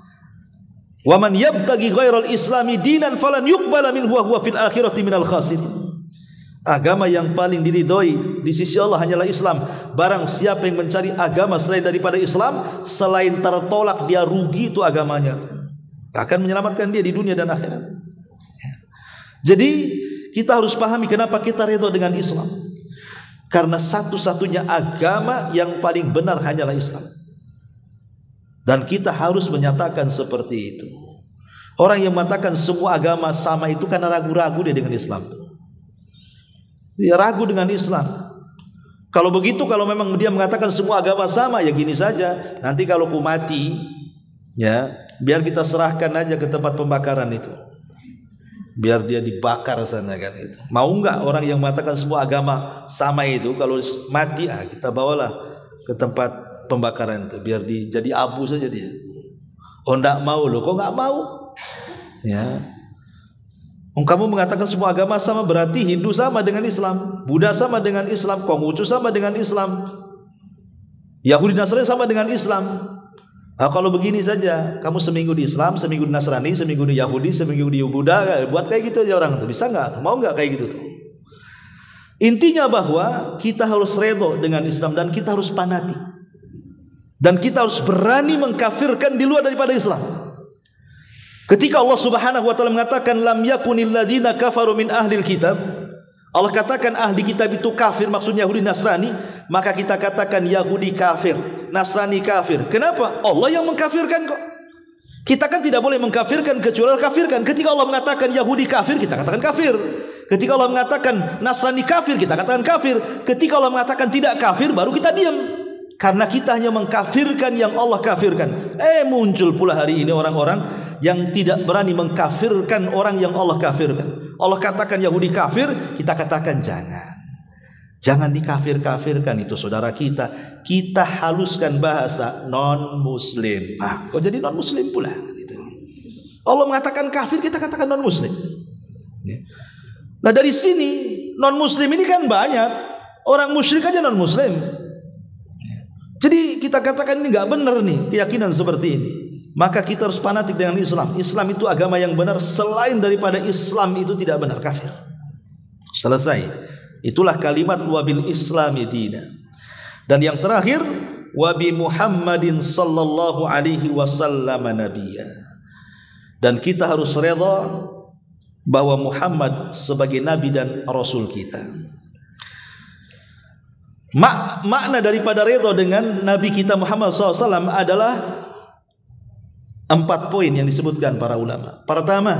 Wa man yabtaghi ghairal islami dinan falan yuqbala minhu wa huwa fil akhirati minal khasirin. Agama yang paling diridhoi di sisi Allah hanyalah Islam. Barang siapa yang mencari agama selain daripada Islam, selain tertolak, dia rugi itu agamanya. Akan menyelamatkan dia di dunia dan akhirat. Jadi kita harus pahami kenapa kita ridho dengan Islam. Karena satu-satunya agama yang paling benar hanyalah Islam. Dan kita harus menyatakan seperti itu. Orang yang mengatakan semua agama sama itu karena ragu-ragu dia dengan Islam. Dia ragu dengan Islam. Kalau begitu, kalau memang dia mengatakan semua agama sama, ya gini saja. Nanti kalau ku mati, ya, biar kita serahkan aja ke tempat pembakaran itu. Biar dia dibakar sana kan itu. Mau enggak orang yang mengatakan semua agama sama itu, kalau mati, kita bawalah ke tempat pembakaran itu, biar jadi abu saja dia. Oh enggak mau loh, kok enggak mau? Ya. Kamu mengatakan semua agama sama, berarti Hindu sama dengan Islam, Buddha sama dengan Islam, Konghucu sama dengan Islam, Yahudi Nasrani sama dengan Islam. Nah, kalau begini saja, kamu seminggu di Islam, seminggu di Nasrani, seminggu di Yahudi, seminggu di Buddha, buat kayak gitu aja orang tuh. Bisa nggak? Mau nggak kayak gitu tuh? Intinya bahwa kita harus redho dengan Islam dan kita harus fanatik. Dan kita harus berani mengkafirkan di luar daripada Islam. Ketika Allah Subhanahu wa taala mengatakan lam yakunil ladzina kafaru min ahlil kitab, Allah katakan ahli kitab itu kafir, maksudnya Yahudi Nasrani, maka kita katakan Yahudi kafir, Nasrani kafir. Kenapa? Allah yang mengkafirkan kok. Kita kan tidak boleh mengkafirkan kecuali Allah kafirkan. Ketika Allah mengatakan Yahudi kafir, kita katakan kafir. Ketika Allah mengatakan Nasrani kafir, kita katakan kafir. Ketika Allah mengatakan tidak kafir, baru kita diam. Karena kita hanya mengkafirkan yang Allah kafirkan. Muncul pula hari ini orang-orang yang tidak berani mengkafirkan orang yang Allah kafirkan. Allah katakan Yahudi kafir, kita katakan jangan dikafir-kafirkan itu saudara kita. Kita haluskan bahasa non muslim. Kok jadi non muslim pula gitu. Allah mengatakan kafir, kita katakan non muslim. Nah dari sini non muslim ini kan banyak. Orang musyrik aja non muslim. Jadi kita katakan ini nggak benar nih keyakinan seperti ini. Maka kita harus fanatik dengan Islam. Islam itu agama yang benar. Selain daripada Islam itu tidak benar, kafir. Selesai. Itulah kalimat wabil Islami dina. Dan yang terakhir, wabi Muhammadin sallallahu alaihi wasallam nabiyya. Dan kita harus reda bahwa Muhammad sebagai nabi dan rasul kita. Makna daripada reda dengan nabi kita Muhammad SAW adalah 4 poin yang disebutkan para ulama. Pertama,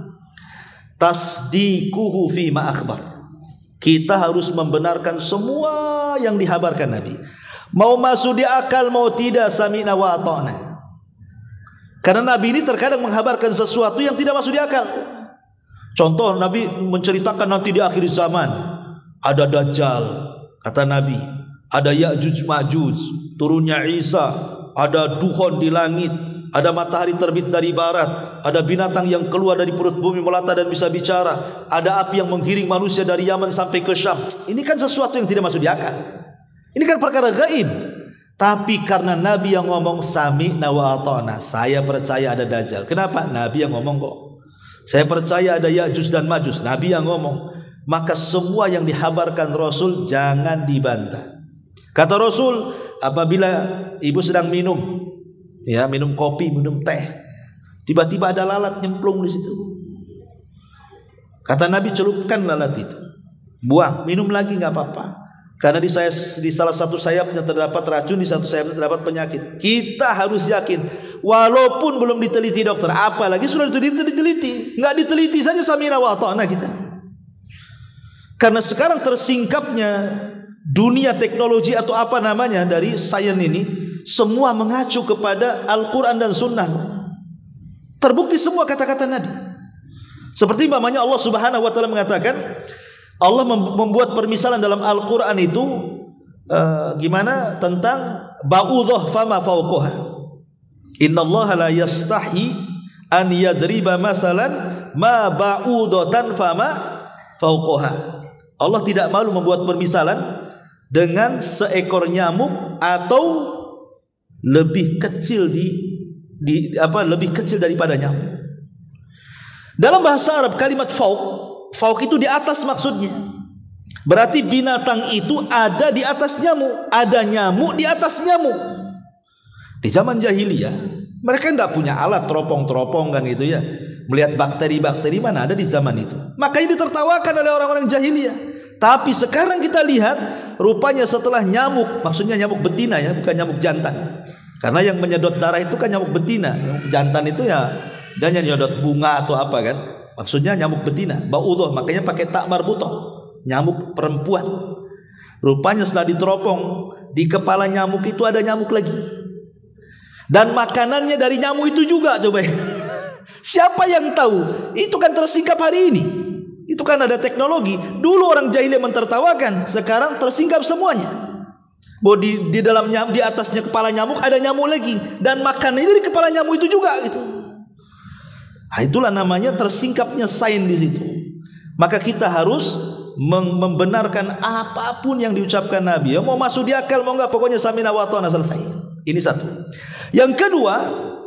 tasdiquhu fi ma akhbar. Kita harus membenarkan semua yang dihabarkan Nabi. Mau masuk di akal mau tidak, sami'na wa ata'na. Karena Nabi ini terkadang menghabarkan sesuatu yang tidak masuk di akal. Contoh, Nabi menceritakan nanti di akhir zaman ada Dajjal, kata Nabi, ada Ya'juj Ma'juj, turunnya Isa, ada duhon di langit, ada matahari terbit dari barat, ada binatang yang keluar dari perut bumi melata dan bisa bicara, ada api yang menggiring manusia dari Yaman sampai ke Syam. Ini kan sesuatu yang tidak masuk di akal. Ini kan perkara gaib. Tapi karena Nabi yang ngomong sami'na wa ata'na, saya percaya ada Dajjal. Kenapa? Nabi yang ngomong kok. Saya percaya ada Ya'juj dan Ma'juj, Nabi yang ngomong. Maka semua yang dihabarkan Rasul jangan dibantah. Kata Rasul, apabila ibu sedang minum, ya, minum kopi, minum teh, tiba-tiba ada lalat nyemplung di situ. Kata Nabi, celupkan lalat itu, buang, minum lagi nggak apa-apa. Karena di salah satu sayapnya terdapat racun, di satu sayapnya terdapat penyakit. Kita harus yakin, walaupun belum diteliti dokter, apalagi sudah diteliti, nggak diteliti saja sami'na wa ata'na kita. Karena sekarang tersingkapnya dunia teknologi atau apa namanya dari sains ini, semua mengacu kepada Al-Quran dan Sunnah. Terbukti semua kata-kata Nabi. Seperti umpamanya Allah Subhanahu wa ta'ala mengatakan, Allah membuat permisalan dalam Al-Quran itu gimana tentang ba'udhah fama fawqaha. Innallaha la yastahi an yadriba mathalan ma ba'udatan fama fawqaha. Allah tidak malu membuat permisalan dengan seekor nyamuk atau lebih kecil lebih kecil daripada nyamuk. Dalam bahasa Arab kalimat fauq itu di atas maksudnya. Berarti binatang itu ada di atas nyamuk, ada nyamuk di atas nyamuk. Di zaman jahiliyah mereka tidak punya alat teropong-teropong kan gitu ya. Melihat bakteri-bakteri mana ada di zaman itu. Maka ini ditertawakan oleh orang-orang jahiliyah. Tapi sekarang kita lihat, rupanya setelah nyamuk, maksudnya nyamuk betina ya, bukan nyamuk jantan. Karena yang menyedot darah itu kan nyamuk betina. Nyamuk jantan itu ya dan yang menyedot bunga atau apa kan. Maksudnya nyamuk betina, ba'udhah, makanya pakai tak marbutoh, nyamuk perempuan. Rupanya setelah diteropong, di kepala nyamuk itu ada nyamuk lagi. Dan makanannya dari nyamuk itu juga, coba. Siapa yang tahu? Itu kan tersingkap hari ini. Itu kan ada teknologi. Dulu orang jahiliyah mentertawakan, sekarang tersingkap semuanya. Bahwa di dalam nyamuk, di atasnya kepala nyamuk ada nyamuk lagi, dan makanannya dari kepala nyamuk itu juga gitu. Nah, itulah namanya tersingkapnya sains di situ. Maka kita harus membenarkan apapun yang diucapkan Nabi. Ya, mau masuk di akal mau enggak, pokoknya sami'na wa ata'na, selesai. Ini satu. Yang kedua,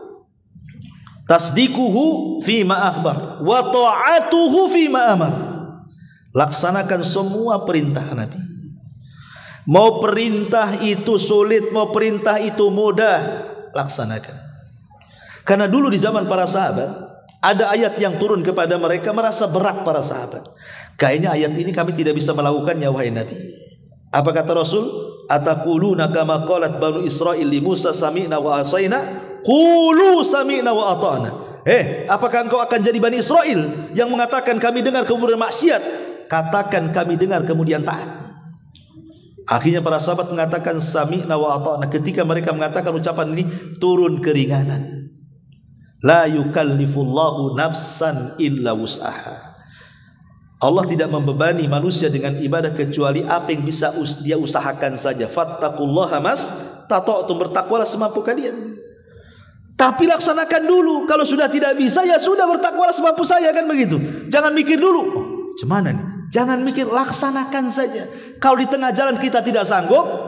tasdiquhu fi ma akhbar wa ta'atuhu fi ma amar. Laksanakan semua perintah Nabi. Mau perintah itu sulit, mau perintah itu mudah, laksanakan. Karena dulu di zaman para sahabat ada ayat yang turun kepada mereka, merasa berat para sahabat. Kayaknya ayat ini kami tidak bisa melakukannya wahai Nabi. Apa kata Rasul? Ataquluna kama qalat banu Israil li Musa sami'na wa asaina? Qulu sami'na wa ata'na. Apakah engkau akan jadi Bani Israel yang mengatakan kami dengar kemudian maksiat? Katakan kami dengar kemudian taat. Akhirnya para sahabat mengatakan sami'na wa ata'na. Ketika mereka mengatakan ucapan ini, turun keringanan. La yukallifullahu nafsan illa wus'aha. Allah tidak membebani manusia dengan ibadah kecuali apa yang bisa dia usahakan saja. Fattaqullaha mastata'tum, bertakwalah semampu kalian. Tapi laksanakan dulu. Kalau sudah tidak bisa, ya sudah, bertakwalah semampu saya, kan begitu. Jangan mikir dulu, gimana nih? Jangan mikir, laksanakan saja. Kalau di tengah jalan kita tidak sanggup,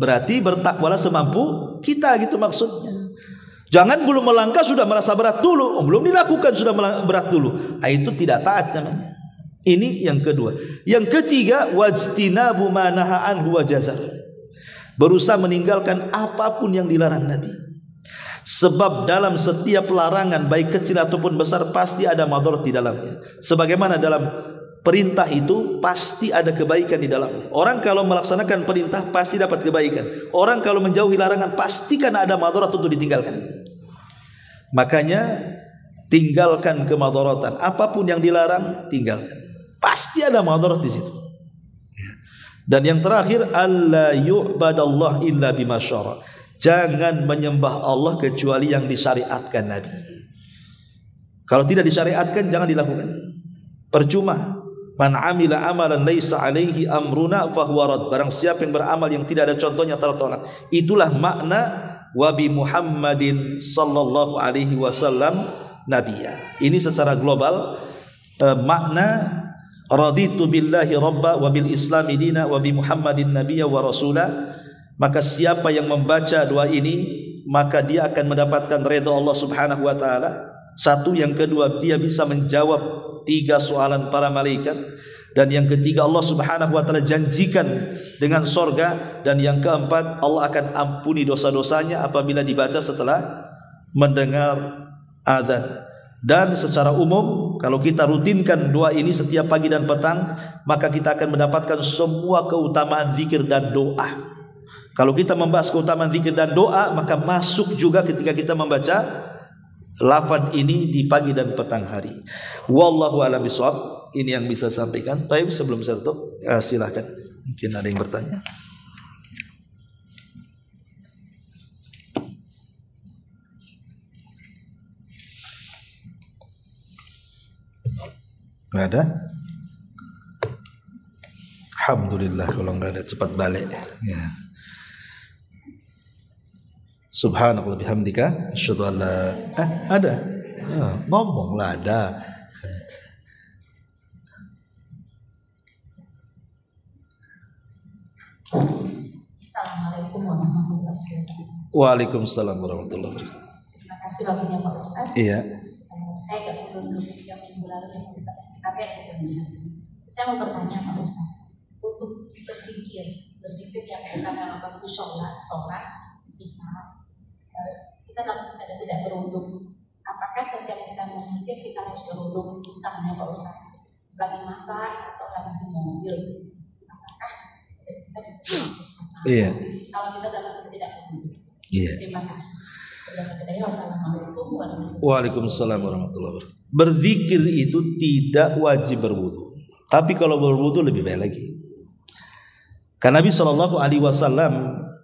Berarti bertakwalah semampu kita, gitu maksudnya. Jangan belum melangkah sudah merasa berat dulu, belum dilakukan sudah berat dulu. Itu tidak taat namanya. Ini yang kedua. Yang ketiga, wajtinabu ma naha anhu wa jazar. Berusaha meninggalkan apapun yang dilarang Nabi. Sebab dalam setiap larangan baik kecil ataupun besar pasti ada madarat di dalamnya. Sebagaimana dalam perintah itu pasti ada kebaikan di dalamnya. Orang kalau melaksanakan perintah pasti dapat kebaikan. Orang kalau menjauhi larangan pastikan ada madarat untuk ditinggalkan. Makanya tinggalkan kemadaratan. Apapun yang dilarang tinggalkan. Pasti ada madarat di situ. Dan yang terakhir, alla yu'badallah illa bima syara. Jangan menyembah Allah kecuali yang disyariatkan Nabi. Kalau tidak disyariatkan jangan dilakukan. Percuma. Man amila amalan laisa alaihi amruna fahuwa rad. Barang siapa yang beramal yang tidak ada contohnya tertolak. Itulah makna wa bi Muhammadin sallallahu alaihi wasallam nabiyya. Ini secara global makna raditu billahi rabba wa bil islami dina wa bi Muhammadin nabiyya wa rasula. Maka siapa yang membaca doa ini maka dia akan mendapatkan redha Allah Subhanahu wa taala. Satu, yang kedua dia bisa menjawab 3 soalan para malaikat, dan yang ketiga Allah Subhanahu wa taala janjikan dengan sorga, dan yang keempat Allah akan ampuni dosa-dosanya apabila dibaca setelah mendengar azan. Dan secara umum kalau kita rutinkan doa ini setiap pagi dan petang, maka kita akan mendapatkan semua keutamaan zikir dan doa. Kalau kita membahas keutamaan zikir dan doa, maka masuk juga ketika kita membaca lafaz ini di pagi dan petang hari. Wallahu a'lam bishawab. Ini yang bisa sampaikan. Baik, sebelum saya tutup, silakan. Mungkin ada yang bertanya. Nggak ada? Alhamdulillah kalau nggak ada cepat balik. Ya. Subhanallah bihamdika asyhadu an la ada. Ngomonglah ada. Assalamualaikum warahmatullahi wabarakatuh. Waalaikumsalam warahmatullahi wabarakatuh. Terima kasih waktunya Pak Ustaz. Iya. Saya gak mundur ke yang minggu lalu yang Pak Ustaz, tapi ada pertanyaan. Saya mau bertanya Pak Ustaz, untuk berzikir yang kita dalam waktu sholat bisa kita dalam keadaan tidak berwudu. Apakah setiap kita mau zikir kita harus berwudu? Misalnya Pak Ustaz, lagi masak atau lagi di mobil, apakah kita Iya. Kalau kita dalam tidak berwudu? Iya. Terima kasih. Wassalamualaikum warahmatullahi wabarakatuh. Waalaikumsalam warahmatullahi wabarakatuh. Berzikir itu tidak wajib berwudu, tapi kalau berwudu lebih baik lagi. Karena Nabi SAW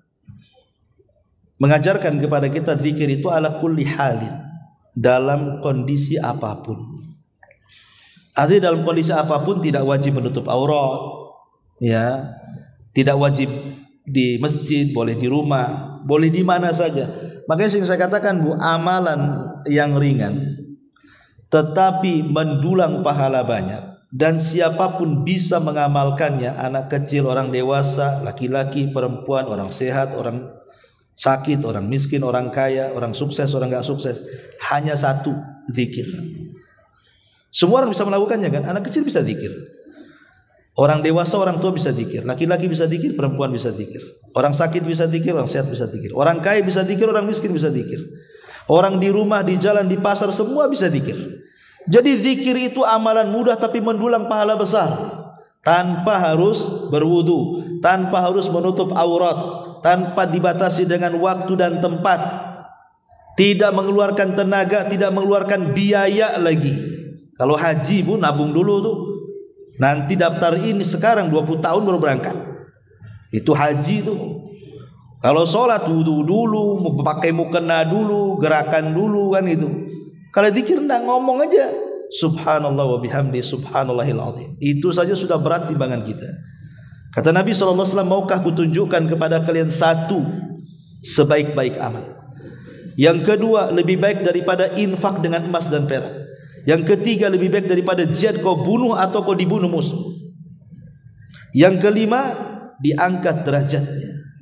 mengajarkan kepada kita zikir itu ala kulli halin, dalam kondisi apapun. Artinya dalam kondisi apapun tidak wajib menutup aurat, ya, tidak wajib di masjid, boleh di rumah, boleh di mana saja. Makanya saya katakan Bu, amalan yang ringan tetapi mendulang pahala banyak, dan siapapun bisa mengamalkannya, anak kecil, orang dewasa, laki-laki, perempuan, orang sehat, orang sakit, orang miskin, orang kaya, orang sukses, orang gak sukses, hanya satu, zikir. Semua orang bisa melakukannya kan? Anak kecil bisa zikir, orang dewasa, orang tua bisa zikir, laki-laki bisa zikir, perempuan bisa zikir, orang sakit bisa zikir, orang sehat bisa zikir, orang kaya bisa zikir, orang miskin bisa zikir, orang di rumah, di jalan, di pasar, semua bisa zikir. Jadi zikir itu amalan mudah tapi mendulang pahala besar, tanpa harus berwudu, tanpa harus menutup aurat, tanpa dibatasi dengan waktu dan tempat, tidak mengeluarkan tenaga, tidak mengeluarkan biaya lagi. Kalau haji Bu, nabung dulu tuh, nanti daftar ini sekarang 20 tahun baru berangkat. Itu haji tuh. Kalau sholat wudu dulu, pakai mukena dulu, gerakan dulu kan itu. Kalau zikir enggak, ngomong aja subhanallah wa bihamdi subhanallahil azim. Itu saja sudah berat timbangan kita. Kata Nabi SAW, maukah kutunjukkan kepada kalian satu sebaik-baik amal? Yang kedua, lebih baik daripada infak dengan emas dan perak. Yang ketiga, lebih baik daripada jihad, kau bunuh atau kau dibunuh musuh. Yang kelima, diangkat derajatnya.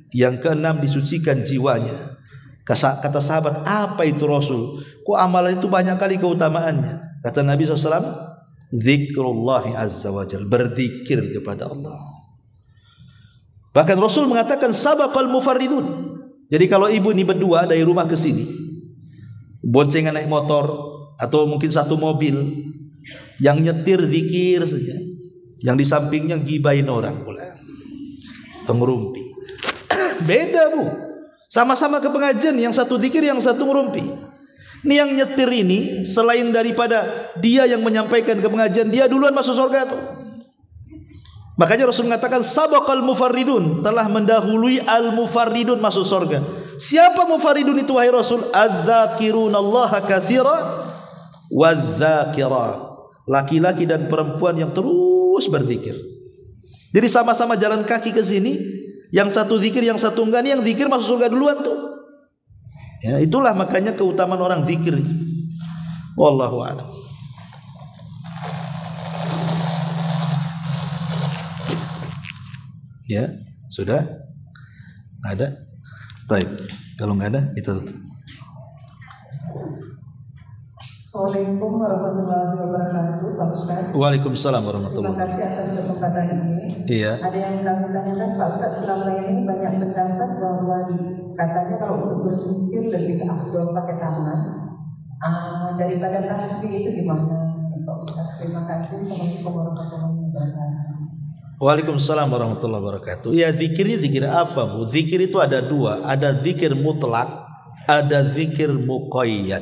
Yang keenam, disucikan jiwanya. Kata sahabat, apa itu Rasul? Kok amalan itu banyak kali keutamaannya? Kata Nabi SAW, zikrullahi azza wa jal, berzikir kepada Allah. Bahkan Rasul mengatakan sabaqal mufarridun. Jadi kalau ibu ini berdua dari rumah ke sini, boncengan naik motor atau mungkin satu mobil, yang nyetir zikir saja, yang di sampingnya gibahin orang pula, pengerumpi. Beda bu, sama-sama ke pengajian, yang satu zikir, yang satu ngerumpi. Ini yang nyetir ini, selain daripada dia yang menyampaikan ke pengajian, dia duluan masuk surga tuh. Makanya Rasul mengatakan sabaqal mufarridun, telah mendahului al mufarridun masuk surga. Siapa mufarridun itu wahai Rasul? Az-zakirunallaha katsira wadz-zakirat, laki-laki dan perempuan yang terus berzikir. Jadi sama-sama jalan kaki ke sini, yang satu zikir, yang satu enggak. Nih yang zikir masuk surga duluan tuh. Ya, itulah makanya keutamaan orang zikir. Wallahu a'lam. Ya, sudah? Ada? Baik. Kalau enggak ada, kita tutup. Waalaikumsalam warahmatullahi wabarakatuh, Pak Ustaz. Waalaikumsalam warahmatullahi wabarakatuh. Terima kasih atas kesempatan ini. Iya. Ada yang kami tanyakan, Pak Ustaz, selama ini banyak pendapat bahwa katanya kalau untuk berzikir lebih afdol pakai tangan daripada tasbih, itu gimana, Pak Ustaz? Terima kasih. Assalamualaikum warahmatullahi wabarakatuh. Waalaikumsalam warahmatullahi wabarakatuh. Ya, zikirnya zikir apa bu? Zikir itu ada dua, ada zikir mutlak, ada zikir muqayyad.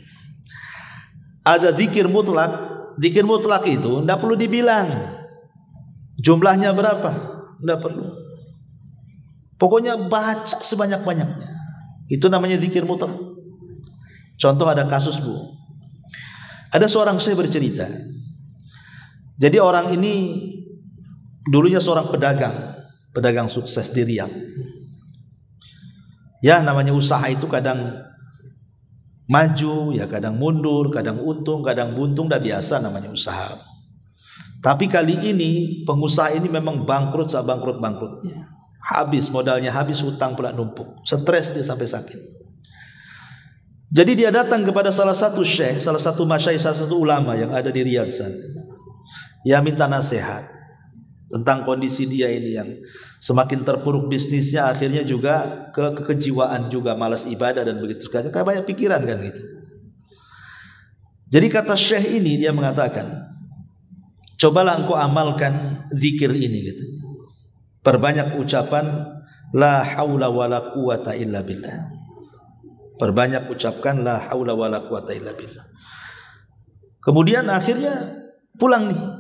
Ada zikir mutlak. Zikir mutlak itu tidak perlu dibilang jumlahnya berapa, tidak perlu. Pokoknya baca sebanyak-banyaknya. Itu namanya zikir mutlak. Contoh, ada kasus bu, ada seorang saya bercerita. Jadi orang ini dulunya seorang pedagang sukses di Riyadh. Ya, namanya usaha itu kadang maju, ya kadang mundur, kadang untung, kadang buntung, dah biasa namanya usaha. Tapi kali ini pengusaha ini memang bangkrut sebangkrut-bangkrutnya. Habis modalnya, habis hutang pula numpuk. Stres dia sampai sakit. Jadi dia datang kepada salah satu syekh, salah satu masyayikh, salah satu ulama yang ada di Riyadh sana. Ya, minta nasihat tentang kondisi dia ini yang semakin terpuruk bisnisnya, akhirnya juga kejiwaan juga, malas ibadah dan begitu. Kayak banyak pikiran kan gitu. Jadi kata syekh ini, dia mengatakan, cobalah engkau amalkan zikir ini gitu. Perbanyak ucapan la haula wala quwata illa billah. Perbanyak ucapkan la haula wala quwata illa billah. Kemudian akhirnya pulang nih.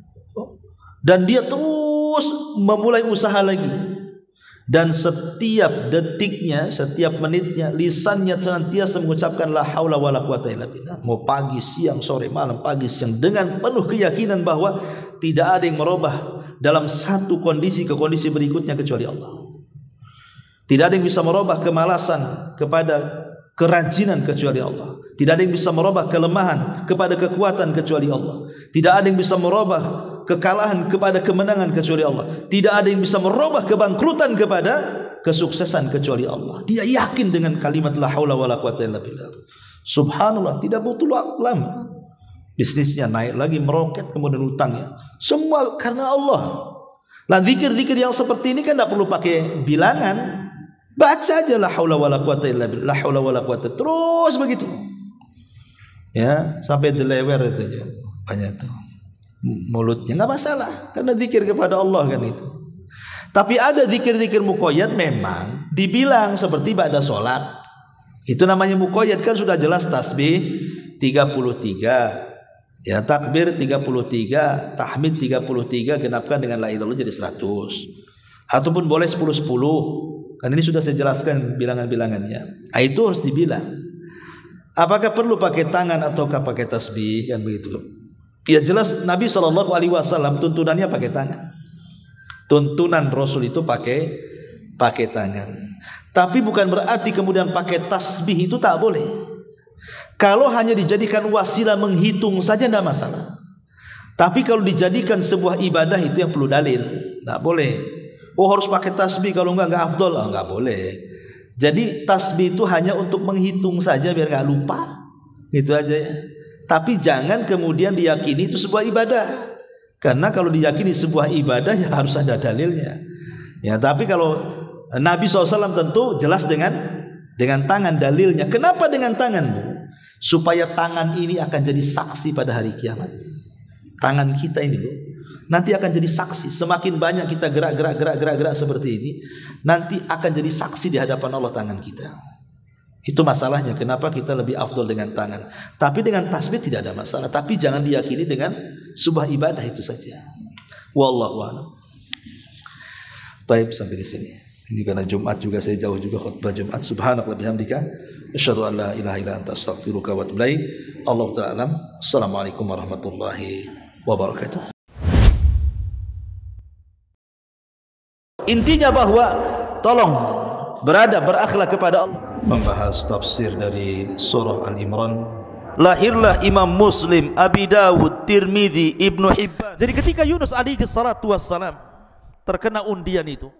Dan dia terus memulai usaha lagi. Dan setiap detiknya, setiap menitnya, lisannya senantiasa mengucapkan la haula wala quwata illa billah. Mau pagi, siang, sore, malam, pagi, siang, dengan penuh keyakinan bahwa tidak ada yang merubah dalam satu kondisi ke kondisi berikutnya kecuali Allah. Tidak ada yang bisa merubah kemalasan kepada kerajinan kecuali Allah. Tidak ada yang bisa merubah kelemahan kepada kekuatan kecuali Allah. Tidak ada yang bisa merubah kekalahan kepada kemenangan kecuali Allah. Tidak ada yang bisa merubah kebangkrutan kepada kesuksesan kecuali Allah. Dia yakin dengan kalimat la haula wala quwata illa billah. Subhanallah, tidak butuh lama. Bisnisnya naik lagi, meroket, kemudian utangnya. Semua karena Allah. Nah, zikir-zikir yang seperti ini kan tidak perlu pakai bilangan. Baca aja la haula wala quwata illa billah, la haula wala quwata, terus begitu. Ya, sampai delewer itu aja. Banyak tuh. Mulutnya nggak masalah karena zikir kepada Allah kan itu. Tapi ada zikir-zikir muqayyad memang dibilang seperti ba'da sholat. Itu namanya muqayyad, kan sudah jelas tasbih 33, ya takbir 33, tahmid 33, genapkan dengan la ilaha illallah jadi 100. Ataupun boleh 10-10. Kan ini sudah saya jelaskan bilangan-bilangannya. Itu harus dibilang. Apakah perlu pakai tangan ataukah pakai tasbih, kan begitu. Ya jelas Nabi SAW tuntunannya pakai tangan. Tuntunan Rasul itu pakai tangan. Tapi bukan berarti kemudian pakai tasbih itu tak boleh. Kalau hanya dijadikan wasilah menghitung saja tidak masalah. Tapi kalau dijadikan sebuah ibadah itu yang perlu dalil, tak boleh. Oh harus pakai tasbih, kalau enggak afdol. Enggak boleh. Jadi tasbih itu hanya untuk menghitung saja biar enggak lupa. Gitu aja ya. Tapi jangan kemudian diyakini itu sebuah ibadah. Karena kalau diyakini sebuah ibadah ya harus ada dalilnya. Ya, tapi kalau Nabi SAW tentu jelas dengan tangan dalilnya. Kenapa dengan tanganmu? Supaya tangan ini akan jadi saksi pada hari kiamat. Tangan kita ini loh, nanti akan jadi saksi. Semakin banyak kita gerak seperti ini, nanti akan jadi saksi di hadapan Allah tangan kita. Itu masalahnya. Kenapa kita lebih afdol dengan tangan? Tapi dengan tasbih tidak ada masalah. Tapi jangan diyakini dengan sebuah ibadah itu saja. Wallahu a'lam. Baik, sampai di sini. Ini karena Jumat juga, saya jauh juga khutbah Jumat. Subhanallah bihamdika, asyhadu an la ilaha illa anta astaghfiruka wa atubu ilaik. Allahu ta'ala alam. Assalamualaikum warahmatullahi wabarakatuh. Intinya bahwa tolong berakhlak kepada Allah. Membahas tafsir dari surah Al-Imran. Lahirlah Imam Muslim, Abi Dawud, Tirmidzi, Ibnu Hibban. Jadi ketika Yunus alaihi salatu wassalam terkena undian itu,